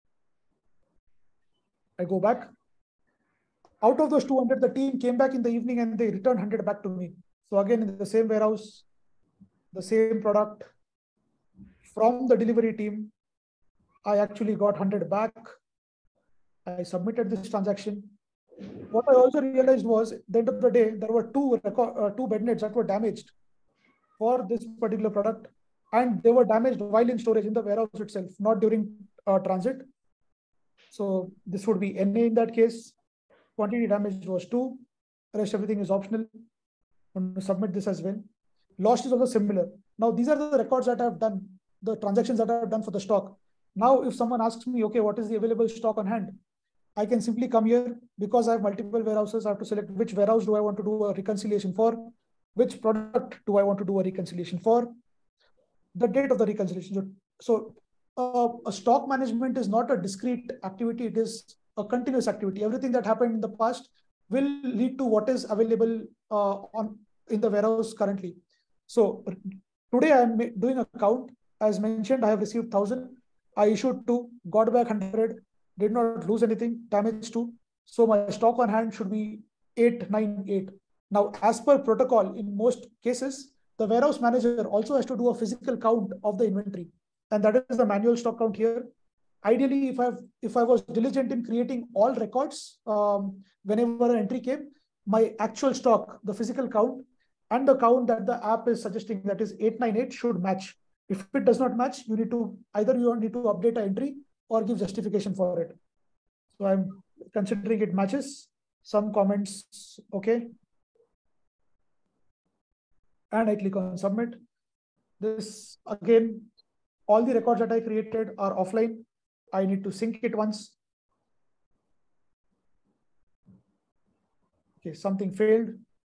I go back. Out of those two hundred, the team came back in the evening and they returned one hundred back to me. So again, in the same warehouse, the same product from the delivery team, I actually got one hundred back. I submitted this transaction. What I also realized was, at the end of the day, there were two record, uh, two bed nets that were damaged for this particular product, and they were damaged while in storage in the warehouse itself, not during uh, transit. So this would be N A in that case. Quantity damage was two. Rest everything is optional. I'm going to submit this as well. Lost is also similar. Now these are the records that I've done, the transactions that I've done for the stock. Now if someone asks me, okay, what is the available stock on hand? I can simply come here because I have multiple warehouses. I have to select which warehouse do I want to do a reconciliation for, which product do I want to do a reconciliation for, the date of the reconciliation. So uh, a stock management is not a discrete activity. It is a continuous activity. Everything that happened in the past will lead to what is available uh, on in the warehouse currently. So today I am doing a count. As mentioned, I have received one thousand. I issued two, got back one hundred, did not lose anything, damage two. So my stock on hand should be eight ninety-eight. Now, as per protocol, in most cases, the warehouse manager also has to do a physical count of the inventory. And that is the manual stock count here. Ideally, if, I've, if I was diligent in creating all records, um, whenever an entry came, my actual stock, the physical count, and the count that the app is suggesting, that is eight ninety-eight, should match. If it does not match, you need to, either you need to update an entry or give justification for it. So I'm considering it matches. Some comments, okay. And I click on submit. This, again, all the records that I created are offline. I need to sync it once. Okay, something failed.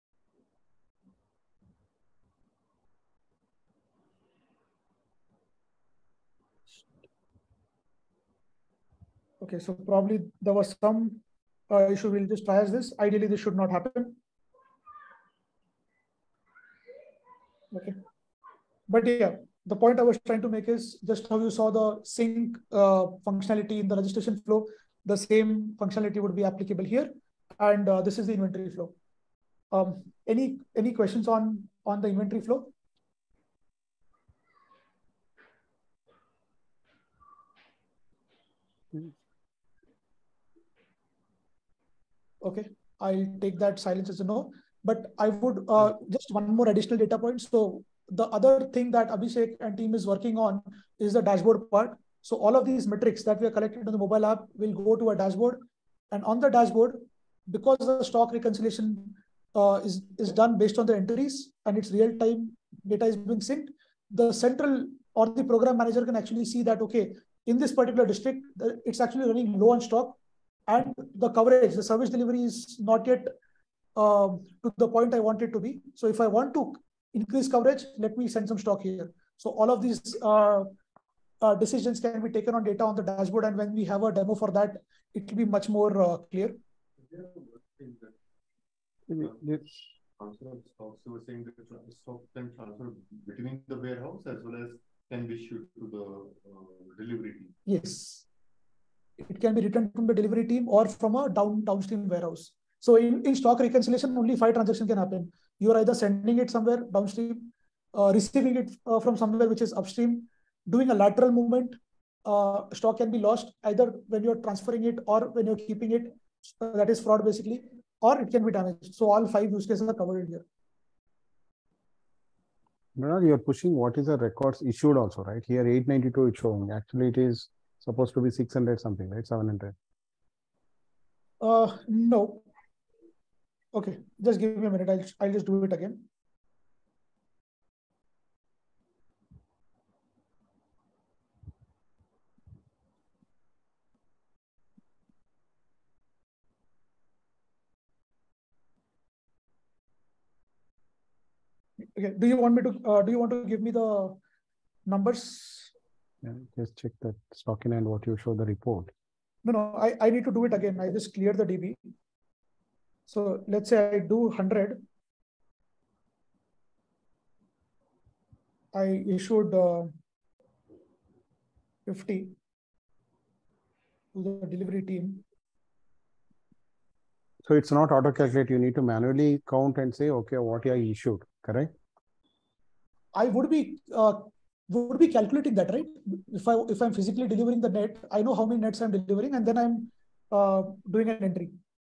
Okay, so probably there was some uh, issue. We'll just try as this. Ideally, this should not happen. Okay. But yeah, the point I was trying to make is just how you saw the sync uh, functionality in the registration flow. The same functionality would be applicable here. And uh, this is the inventory flow. Um, any, any questions on, on the inventory flow? Okay, I'll take that silence as a no. But I would uh, just one more additional data point. So the other thing that Abhishek and team is working on is the dashboard part. So all of these metrics that we are collecting on the mobile app will go to a dashboard. And on the dashboard, because the stock reconciliation uh, is, is done based on the entries and it's real-time data is being synced, the central or the program manager can actually see that, okay, in this particular district, it's actually running low on stock. And the coverage, the service delivery is not yet uh, to the point I want it to be. So if I want to increase coverage, let me send some stock here. So all of these uh, uh, decisions can be taken on data on the dashboard. And when we have a demo for that, it will be much more uh, clear. Yes. So we're saying that the stock can transfer between the warehouse as well as can be shipped to the uh, delivery team. Yes. It can be returned from the delivery team or from a down downstream warehouse. So in, in stock reconciliation, only five transactions can happen. You are either sending it somewhere downstream, uh, receiving it uh, from somewhere which is upstream, doing a lateral movement. Uh, stock can be lost either when you're transferring it or when you're keeping it. Uh, that is fraud basically, or it can be damaged. So all five use cases are covered here. Now you're pushing what is the records issued also, right? Here eight ninety-two is showing. Actually, it is supposed to be six hundred something, right? seven hundred. Uh, no. Okay, just give me a minute. I'll, I'll just do it again. Okay, do you want me to, uh, do you want to give me the numbers? Yeah, just check that stock in and what you show the report. No, no, I, I need to do it again. I just cleared the D B. So let's say I do one hundred. I issued uh, fifty to the delivery team. So it's not auto-calculate. You need to manually count and say, okay, what I issued, correct? I would be uh, would be calculating that, right? If I if I'm physically delivering the net, I know how many nets I'm delivering, and then I'm uh, doing an entry.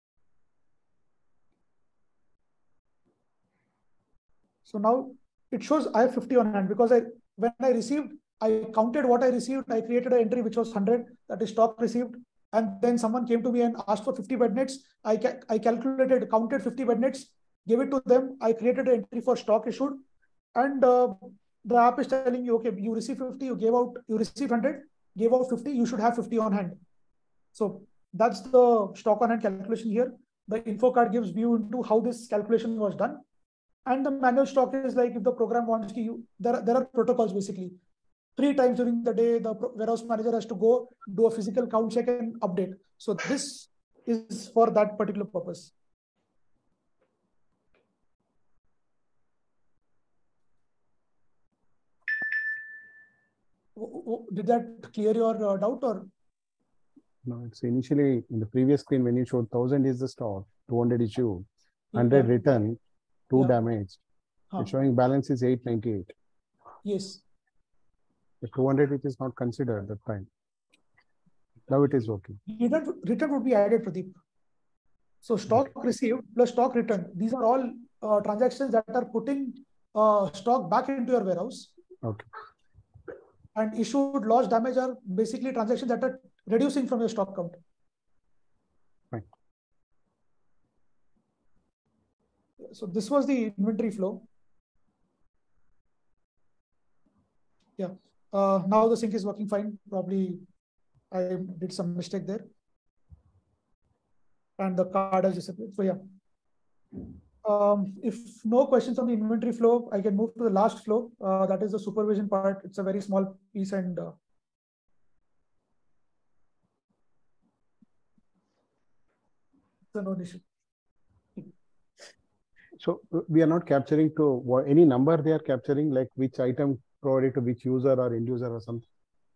So now it shows I have fifty on hand because I when I received, I counted what I received. I created an entry which was one hundred, that is stock received, and then someone came to me and asked for fifty bed nets. I ca I calculated, counted fifty bed nets, gave it to them. I created an entry for stock issued, and uh, the app is telling you, okay, you receive fifty, you gave out, you received one hundred, gave out fifty, you should have fifty on hand. So that's the stock on hand calculation here. The info card gives view into how this calculation was done. And the manual stock is like if the program wants to, you, there, there are protocols basically. Three times during the day, the warehouse manager has to go do a physical count check and update. So this is for that particular purpose. Did that clear your uh, doubt or? No, it's initially in the previous screen when you showed one thousand is the stock, two hundred issued, one hundred Yeah. return, two Yeah. damaged. Huh. It's showing balance is eight ninety-eight. Yes. The two hundred which is not considered at that time. Now it is okay. Return, return would be added, Pradeep. So stock okay. received plus stock return. These are all uh, transactions that are putting uh, stock back into your warehouse. Okay. And issued, loss, damage are basically transactions that are reducing from your stock count. Right. So this was the inventory flow. Yeah. Uh, now the sync is working fine. Probably I did some mistake there. And the card has disappeared. So yeah. Um, if no questions on the inventory flow, I can move to the last flow. Uh, that is the supervision part. It's a very small piece and uh, it's a no issue. So we are not capturing to any number they are capturing, like which item provided to which user or end user or something.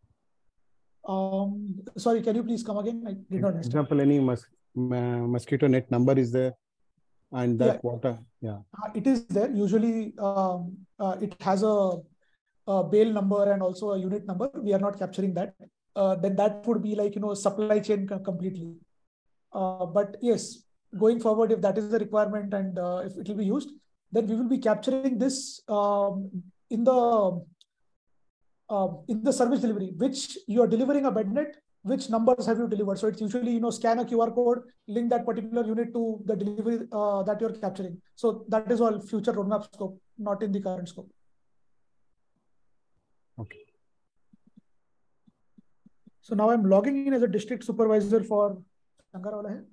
Um, sorry, can you please come again? I did not understand. Example, any mos mosquito net number is there, and that yeah. water, yeah. Uh, it is there. Usually, um, uh, it has a, a bale number and also a unit number. We are not capturing that. Uh, then that would be like, you know, supply chain completely. Uh, but yes, going forward, if that is the requirement and uh, if it will be used, then we will be capturing this um, in the uh, in the service delivery, which you are delivering a bednet, which numbers have you delivered? So it's usually, you know, scan a Q R code, link that particular unit to the delivery uh, that you're capturing. So that is all future roadmap scope, not in the current scope. Okay. So now I'm logging in as a district supervisor for Changara.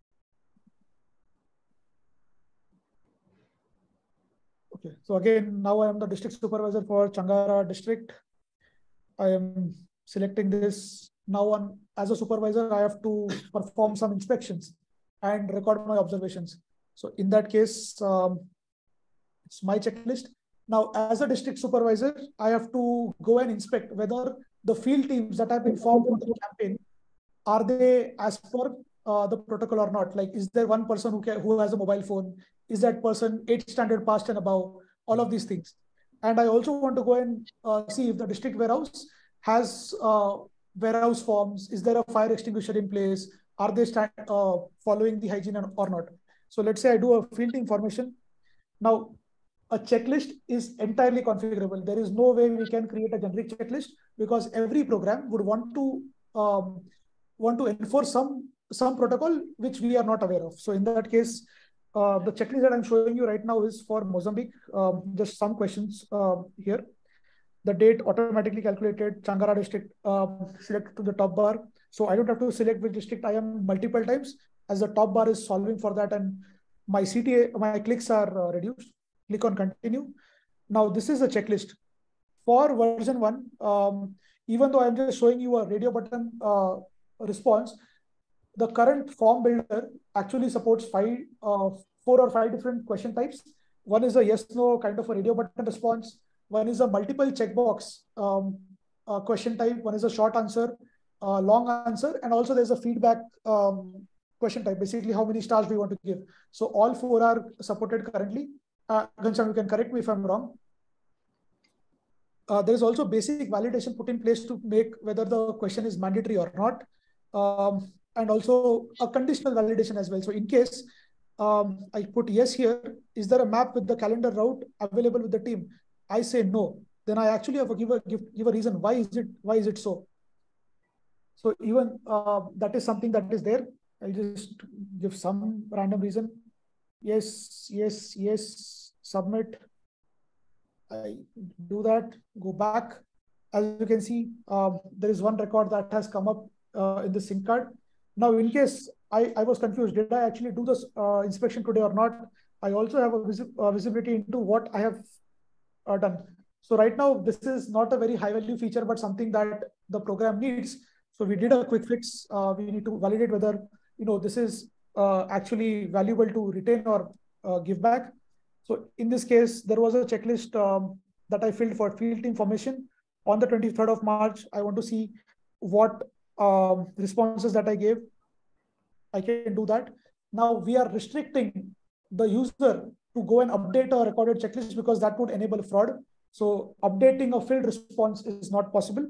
Okay, so again, now I am the district supervisor for Changara district. I am selecting this. Now on as a supervisor, I have to perform some inspections and record my observations. So in that case, um, it's my checklist. Now, as a district supervisor, I have to go and inspect whether the field teams that have been formed for the campaign, are they as per uh, the protocol or not? Like, is there one person who, can, who has a mobile phone? Is that person eighth standard passed and above? All of these things. And I also want to go and uh, see if the district warehouse has uh, warehouse forms. Is there a fire extinguisher in place? Are they stand, uh, following the hygiene or not? So let's say I do a field information. Now, a checklist is entirely configurable. There is no way we can create a generic checklist because every program would want to um, want to enforce some some protocol which we are not aware of. So in that case, uh, the checklist that I'm showing you right now is for Mozambique. Um, just some questions uh, here. The date automatically calculated, Changara district, um, select to the top bar. So I don't have to select which district I am multiple times, as the top bar is solving for that, and my C T A, my clicks are uh, reduced. Click on continue. Now this is a checklist for version one. Um, even though I'm just showing you a radio button uh, response, the current form builder actually supports five, uh, four or five different question types. One is a yes, no kind of a radio button response. One is a multiple checkbox um, uh, question type. One is a short answer, uh, long answer, and also there's a feedback um, question type. Basically, how many stars we want to give. So all four are supported currently. Uh, Ghanshyam, you can correct me if I'm wrong. Uh, there is also basic validation put in place to make whether the question is mandatory or not. Um, and also a conditional validation as well. So in case um, I put yes here, is there a map with the calendar route available with the team? I say no. Then I actually have to give a, give, give a reason. Why is it, why is it so? So even uh, that is something that is there. I'll just give some random reason. Yes, yes, yes, submit. I do that, go back. As you can see, um, there is one record that has come up uh, in the sync card. Now, in case I, I was confused, did I actually do this uh, inspection today or not? I also have a visi uh, visibility into what I have uh, done. So right now, this is not a very high value feature, but something that the program needs. So we did a quick fix. Uh, we need to validate whether you know this is uh, actually valuable to retain or uh, give back. So in this case, there was a checklist um, that I filled for field team formation on the twenty-third of March. I want to see what um, responses that I gave. I can do that. Now we are restricting the user to go and update a recorded checklist because that would enable fraud. So updating a field response is not possible.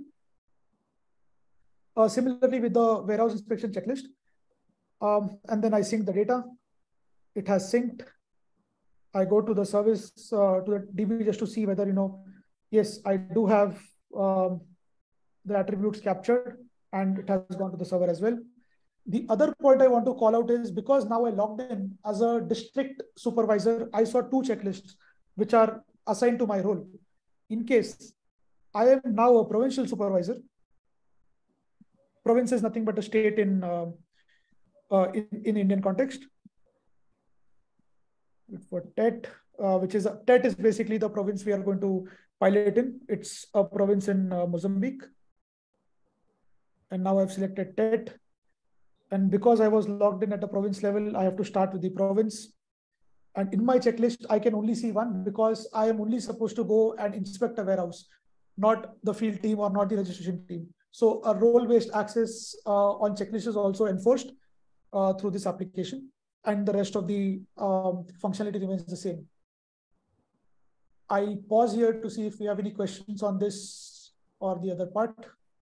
Uh, similarly with the warehouse inspection checklist. Um, and then I sync the data. It has synced. I go to the service, uh, to the D B just to see whether, you know, yes, I do have um, the attributes captured and it has gone to the server as well. The other point I want to call out is because now I logged in as a district supervisor, I saw two checklists which are assigned to my role. In case I am now a provincial supervisor, province is nothing but a state in, uh, uh, in, in Indian context. For T E T, uh, which is a, T E T is basically the province we are going to pilot in. It's a province in uh, Mozambique. And now I've selected T E T. And because I was logged in at a province level, I have to start with the province. And in my checklist, I can only see one because I am only supposed to go and inspect a warehouse, not the field team or not the registration team. So a role-based access uh, on checklist is also enforced uh, through this application. And the rest of the um, functionality remains the same. I pause here to see if we have any questions on this or the other part.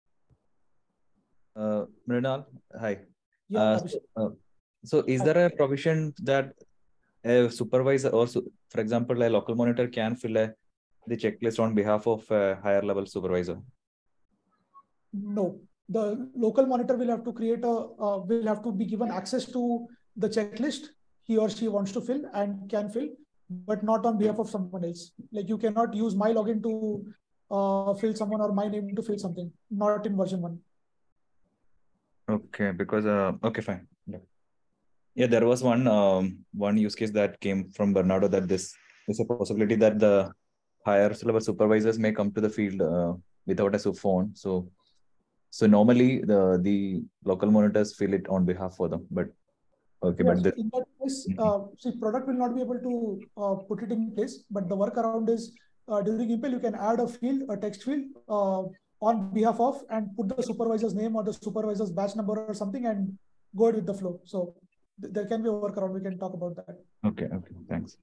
Uh, Mrinal, hi. Yeah, uh, so, uh, so is hi. there a provision that a supervisor or, for example, a local monitor can fill a, the checklist on behalf of a higher level supervisor? No, the local monitor will have to create a, uh, will have to be given access to the checklist he or she wants to fill and can fill, but not on behalf of someone else. Like you cannot use my login to uh, fill someone or my name to fill something, not in version one. Okay, because, uh, okay, fine. Yeah. Yeah, there was one um, one use case that came from Bernardo that this is a possibility that the higher level supervisors may come to the field uh, without a phone. So, so normally the the local monitors fill it on behalf for them. But okay, Yeah, but so the, in that case, uh, see, product will not be able to uh, put it in place, but the workaround is uh, during Impel, you can add a field, a text field uh, on behalf of, and put the supervisor's name or the supervisor's batch number or something, and go with the flow. So th there can be a workaround. We can talk about that. okay, okay, thanks.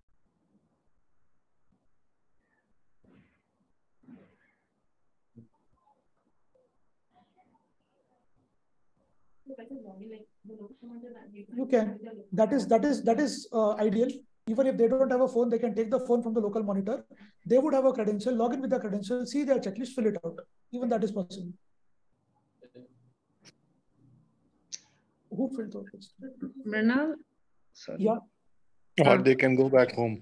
You can. That is that is that is uh, ideal. Even if they don't have a phone, they can take the phone from the local monitor. They would have a credential, log in with the credential, see their checklist, fill it out. Even that is possible. Who filled the list? Mrinal? Sorry. Yeah. Or Uh, they can go back home.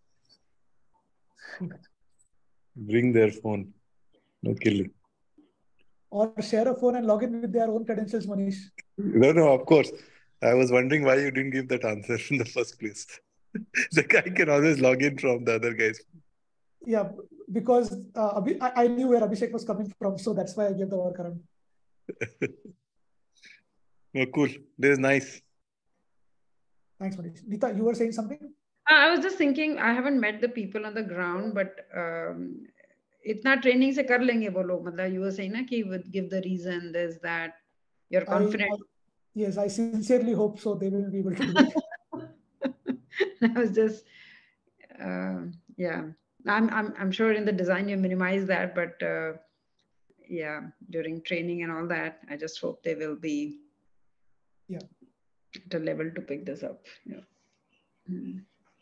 Bring their phone. No killing. Or share a phone and log in with their own credentials, Manish. No, no, of course. I was wondering why you didn't give that answer in the first place. The guy can always log in from the other guys. Yeah, because uh, I, I knew where Abhishek was coming from, so that's why I gave the workaround. No, cool. This is nice. Thanks, Manish. Neeta, you were saying something? I was just thinking, I haven't met the people on the ground, but um, itna training se kar lenge wo log. Matlab, you were saying na ki would give the reason, there's that, you're confident. I, I, yes, I sincerely hope so. They will be able to do it. I was just, uh, yeah. I'm, I'm, I'm sure in the design you minimize that, but uh, yeah, during training and all that, I just hope they will be yeah. at a level to pick this up. Yeah. Mm.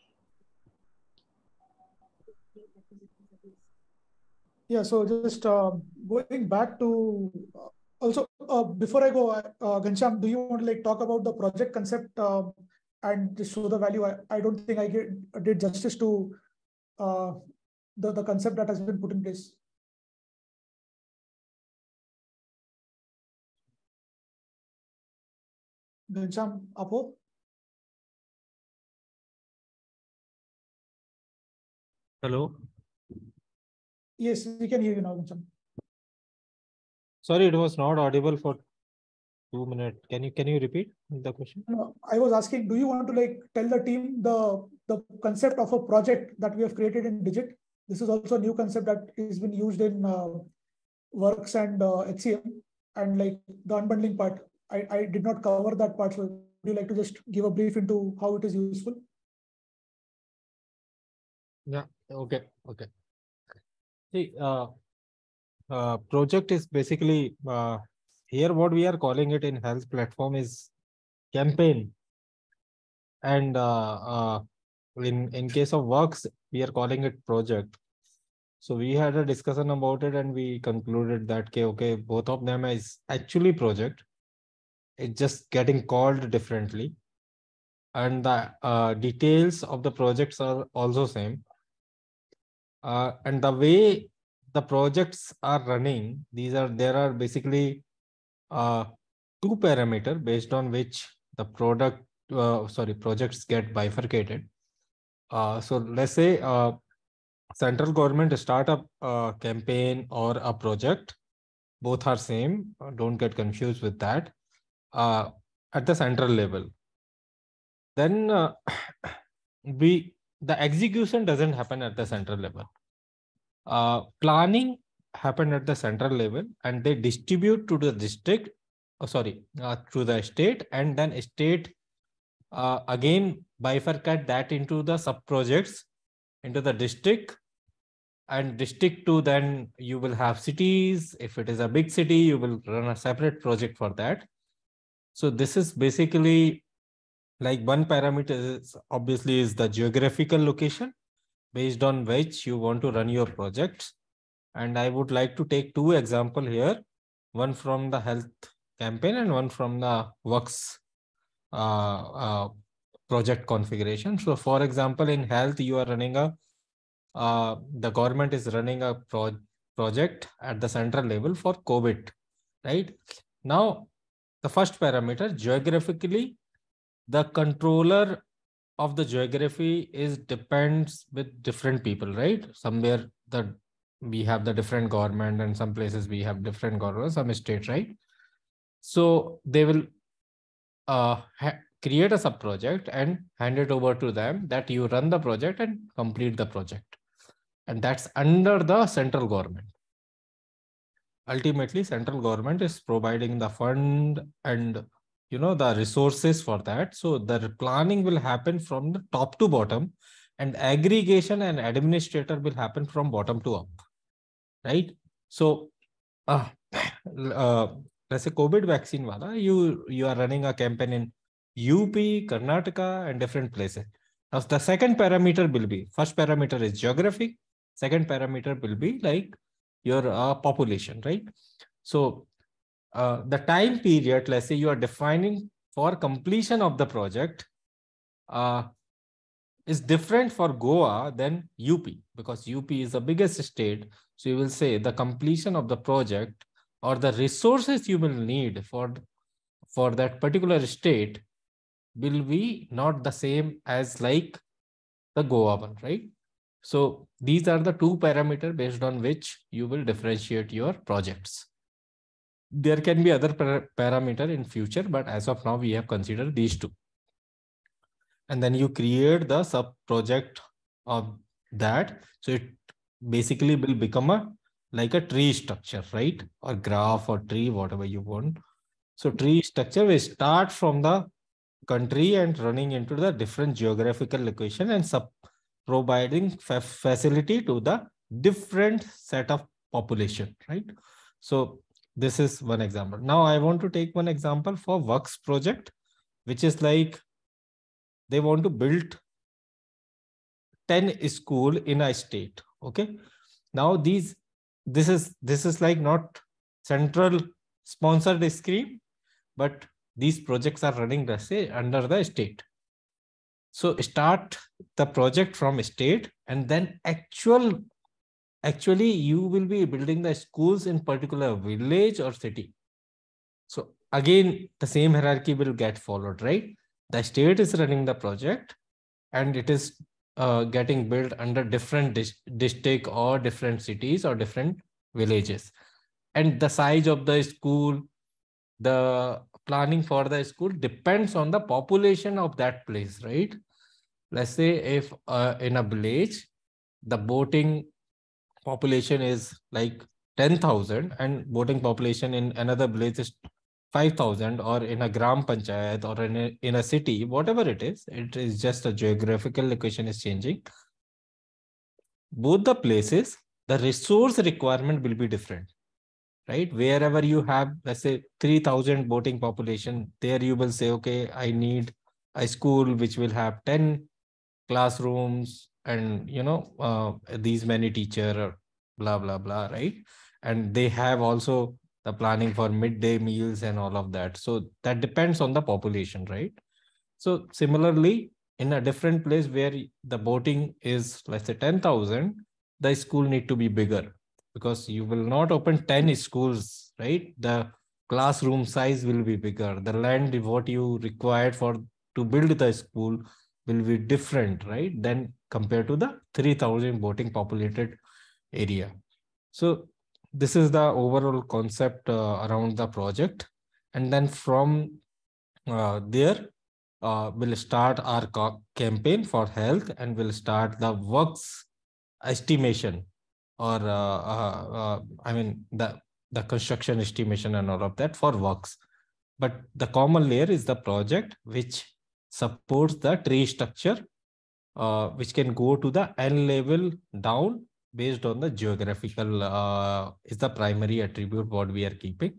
Yeah, so just uh, going back to uh, also uh, before I go, uh, Ghanshyam, do you want to like talk about the project concept uh, and just show the value? I, I don't think I get, did justice to uh, the, the concept that has been put in place. Ghanshyam, Apo? Hello. Yes, we can hear you now, Ghanshyam. Sorry, it was not audible for two minutes. Can you can you repeat the question? No, I was asking, do you want to like tell the team the the concept of a project that we have created in Digit? This is also a new concept that is been used in uh, Works and uh, H C M, and like the unbundling part. I, I did not cover that part. So would you like to just give a brief into how it is useful? Yeah. Okay. Okay. See, uh, uh, project is basically uh, here what we are calling it in health platform is campaign, and uh, uh, in in case of Works we are calling it project. So we had a discussion about it and we concluded that okay, okay both of them is actually project. It's just getting called differently, and the uh, details of the projects are also same. Uh, and the way the projects are running, these are there are basically uh, two parameter based on which the product uh, sorry projects get bifurcated. Uh, so let's say uh, central government start up a campaign or a project, both are same, don't get confused with that, uh, at the central level. Then uh, we the execution doesn't happen at the central level. Uh, planning happen at the central level and they distribute to the district, oh, sorry, uh, to the state, and then state uh, again bifurcate that into the sub projects into the district, and district to then you will have cities. If it is a big city, you will run a separate project for that. So this is basically like one parameter is obviously is the geographical location based on which you want to run your projects. And I would like to take two examples here, one from the health campaign and one from the Works uh, uh, project configuration. So for example, in health, you are running a, uh, the government is running a pro project at the central level for COVID, right? Now, the first parameter, geographically, the controller of the geography is depends with different people, right? Somewhere the we have the different government and some places we have different government, some state, right? So they will uh, create a sub project and hand it over to them that you run the project and complete the project. And that's under the central government. Ultimately, central government is providing the fund and you know the resources for that. So the planning will happen from the top to bottom, and aggregation and administrator will happen from bottom to up, right? So uh, uh, let's say COVID vaccine wala, you you are running a campaign in U P, Karnataka, and different places. Now the second parameter will be, first parameter is geography, second parameter will be like your uh, population, right? So uh, the time period, let's say you are defining for completion of the project uh, is different for Goa than U P, because U P is the biggest state. So you will say the completion of the project or the resources you will need for, for that particular state will be not the same as like the Goa one, right? So these are the two parameters based on which you will differentiate your projects. there can be other par parameter in future, but as of now, we have considered these two. And then you create the sub project of that. So it basically will become a like a tree structure, right? Or graph or tree, whatever you want. So tree structure will start from the country and running into the different geographical location and sub providing fa facility to the different set of population, right? So this is one example. Now I want to take one example for Works project, which is like they want to build ten school in a state. Okay. Now these, this is, this is like not central sponsored scheme, but these projects are running, let's say, under the state. So start the project from state, and then actual, actually you will be building the schools in particular village or city. So again, the same hierarchy will get followed, right? The state is running the project and it is uh, getting built under different dis district or different cities or different villages. And the size of the school, the planning for the school depends on the population of that place, right? Let's say if uh, in a village, the boating population is like ten thousand and boating population in another village is five thousand, or in a gram panchayat or in a, in a city, whatever it is, it is just a geographical location is changing. Both the places, the resource requirement will be different, right? Wherever you have, let's say, three thousand boating population, there you will say, okay, I need a school which will have ten classrooms and, you know, uh, these many teacher, blah, blah, blah, right? And they have also the planning for midday meals and all of that. So that depends on the population, right? So similarly, in a different place where the boating is, let's say, ten thousand, the school need to be bigger, because you will not open ten schools, right? The classroom size will be bigger. The land, what you required for to build the school will be different, right? Then compared to the three thousand boating populated area. So this is the overall concept uh, around the project. And then from uh, there, uh, we'll start our campaign for health, and we'll start the works estimation, or uh, uh, uh, I mean, the, the construction estimation and all of that for works. But the common layer is the project, which supports the tree structure, uh, which can go to the N level down based on the geographical uh, is the primary attribute what we are keeping.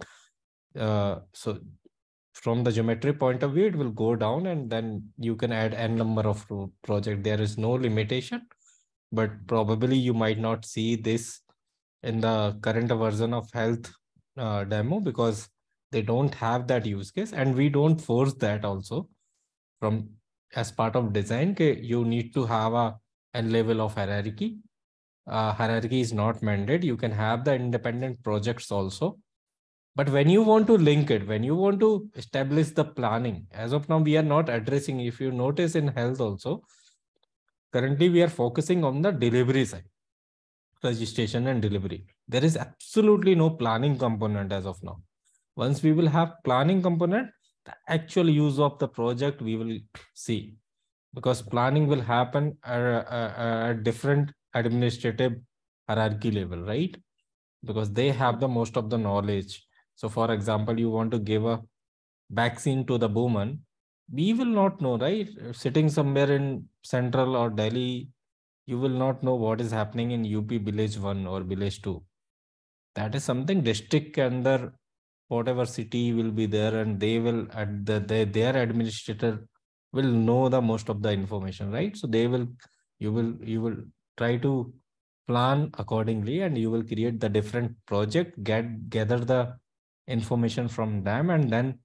Uh, so from the geometry point of view, it will go down, and then you can add N number of project. There is no limitation, but probably you might not see this in the current version of health uh, demo, because they don't have that use case, and we don't force that also from as part of design. You need to have a N level of hierarchy. Uh, hierarchy is not mandated. You can have the independent projects also. But when you want to link it, when you want to establish the planning, as of now, we are not addressing, if you notice in health also, currently we are focusing on the delivery side, registration and delivery. There is absolutely no planning component as of now. Once we will have planning component, the actual use of the project we will see, because planning will happen at a, a different administrative hierarchy level, right? Because they have the most of the knowledge. So for example, you want to give a vaccine to the woman, we will not know, right? Sitting somewhere in Central or Delhi, you will not know what is happening in U P village one or village two. That is something district under whatever city will be there, and they will at the they, their administrator will know the most of the information, right? So they will, you will, you will try to plan accordingly, and you will create the different project, get gather the information from them, and then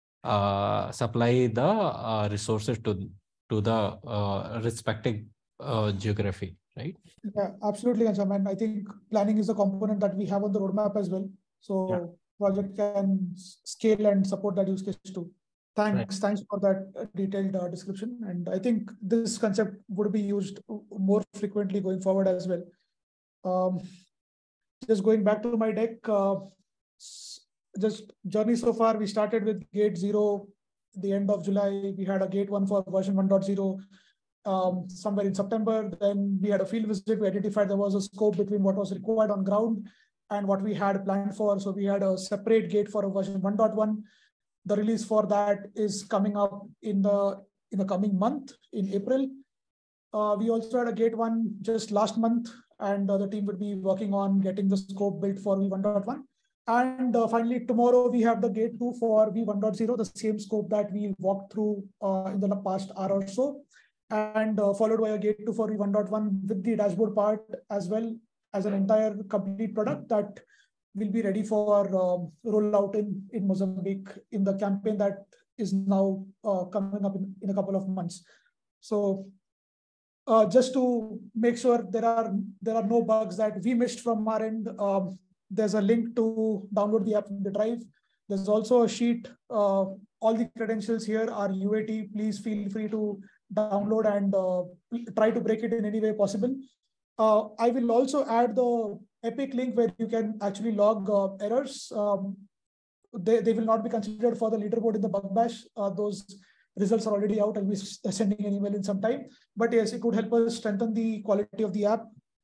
uh, supply the uh, resources to to the uh, respective uh, geography, right? Yeah, absolutely, Ansham. And I think planning is a component that we have on the roadmap as well. So yeah, project can scale and support that use case too. Thanks, right. Thanks for that detailed uh, description. And I think this concept would be used more frequently going forward as well. Um, just going back to my deck, uh, just journey so far, we started with gate zero, the end of July. We had a gate one for version one point zero um, somewhere in September. Then we had a field visit. We identified there was a scope between what was required on ground and what we had planned for. So we had a separate gate for a version one point one. The release for that is coming up in the in the coming month, in April. Uh, we also had a gate one just last month, and uh, the team will be working on getting the scope built for V one point one. And uh, finally, tomorrow we have the gate two for V one point zero, the same scope that we walked through uh, in the past hour or so, and uh, followed by a gate two for V one point one with the dashboard part as well as an entire complete product that will be ready for um, rollout in, in Mozambique in the campaign that is now uh, coming up in, in a couple of months. So uh, just to make sure there are there are no bugs that we missed from our end, um, there's a link to download the app from the drive. There's also a sheet. Uh, all the credentials here are U A T. Please feel free to download and uh, try to break it in any way possible. Uh, I will also add the Epic link where you can actually log uh, errors. Um, they, they will not be considered for the leaderboard in the bug bash. Uh, those results are already out. I'll be sending an email in some time. But yes, it would help us strengthen the quality of the app.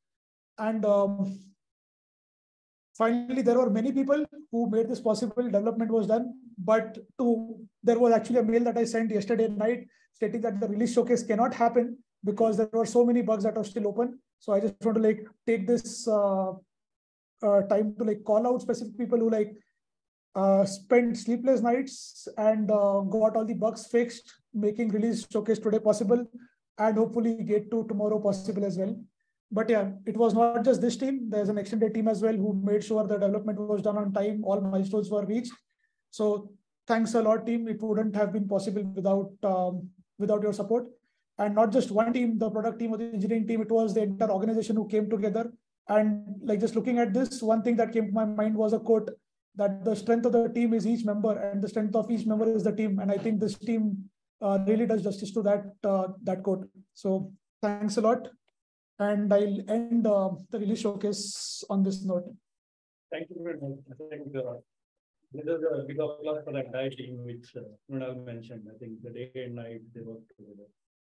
And um, finally, there were many people who made this possible. Development was done, but to there was actually a mail that I sent yesterday night stating that the release showcase cannot happen because there were so many bugs that are still open. So I just want to like take this uh, uh, time to like call out specific people who like uh, spent sleepless nights and uh, got all the bugs fixed, making release showcase today possible, and hopefully get to tomorrow possible as well. But yeah, it was not just this team. There's an extended team as well who made sure the development was done on time. All milestones were reached. So thanks a lot, team. It wouldn't have been possible without um, without your support. And not just one team, the product team or the engineering team, it was the entire organization who came together. And like just looking at this, one thing that came to my mind was a quote that the strength of the team is each member and the strength of each member is the team. And I think this team uh, really does justice to that, uh, that quote. So thanks a lot. And I'll end uh, the release showcase on this note. Thank you very much. I think uh, this is a big applause for the entire team, which uh, Mridul mentioned. I think the day and night they worked together.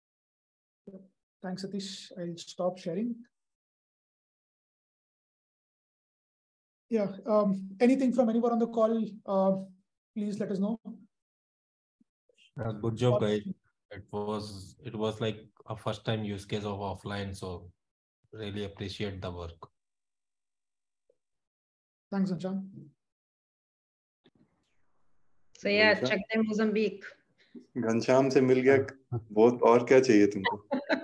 Thanks, Satish. I'll stop sharing. Yeah. Um, anything from anyone on the call? Uh, please let us know. Uh, good job, guys. It was it was like a first time use case of offline, so really appreciate the work. Thanks, Anchan. So yeah, check them Mozambique. Ghanshyam से मिल गया बहुत और क्या चाहिए तुमको?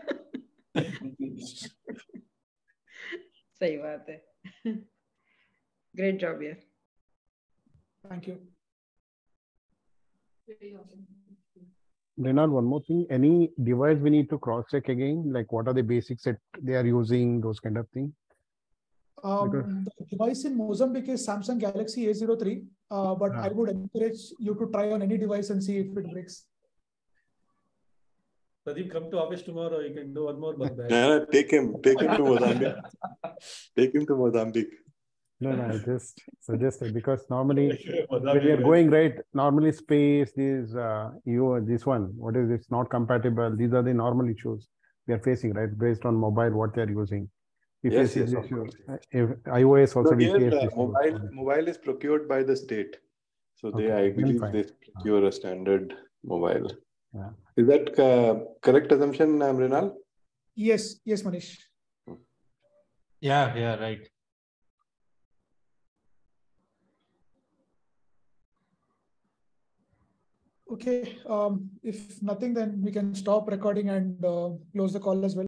सही बात है. Great job, yeah. Thank you. Renal, one more thing. Any device we need to cross check again? Like what are the basics that they are using, those kind of thing? Um, the device in Mozambique is Samsung Galaxy A zero three, uh, but ah. I would encourage you to try on any device and see if it breaks. Pradeep, come to office tomorrow. You can do one more bug bash. No, no, take him, take him to Mozambique. Take him to Mozambique. No, no, I just suggested because normally when we are going right, normally space, this, uh, you, this one, what is it's not compatible. These are the normal issues we are facing, right? Based on mobile, what they are using. We yes, face yes, issue. If iOS also no, we here, face uh, this mobile, mobile is procured by the state. So okay. they, I believe fine. they procure a standard mobile. Yeah. Is that uh, correct assumption, um, Renal? Yes, yes, Manish. Yeah, yeah, right. Okay, um, if nothing, then we can stop recording and uh, close the call as well.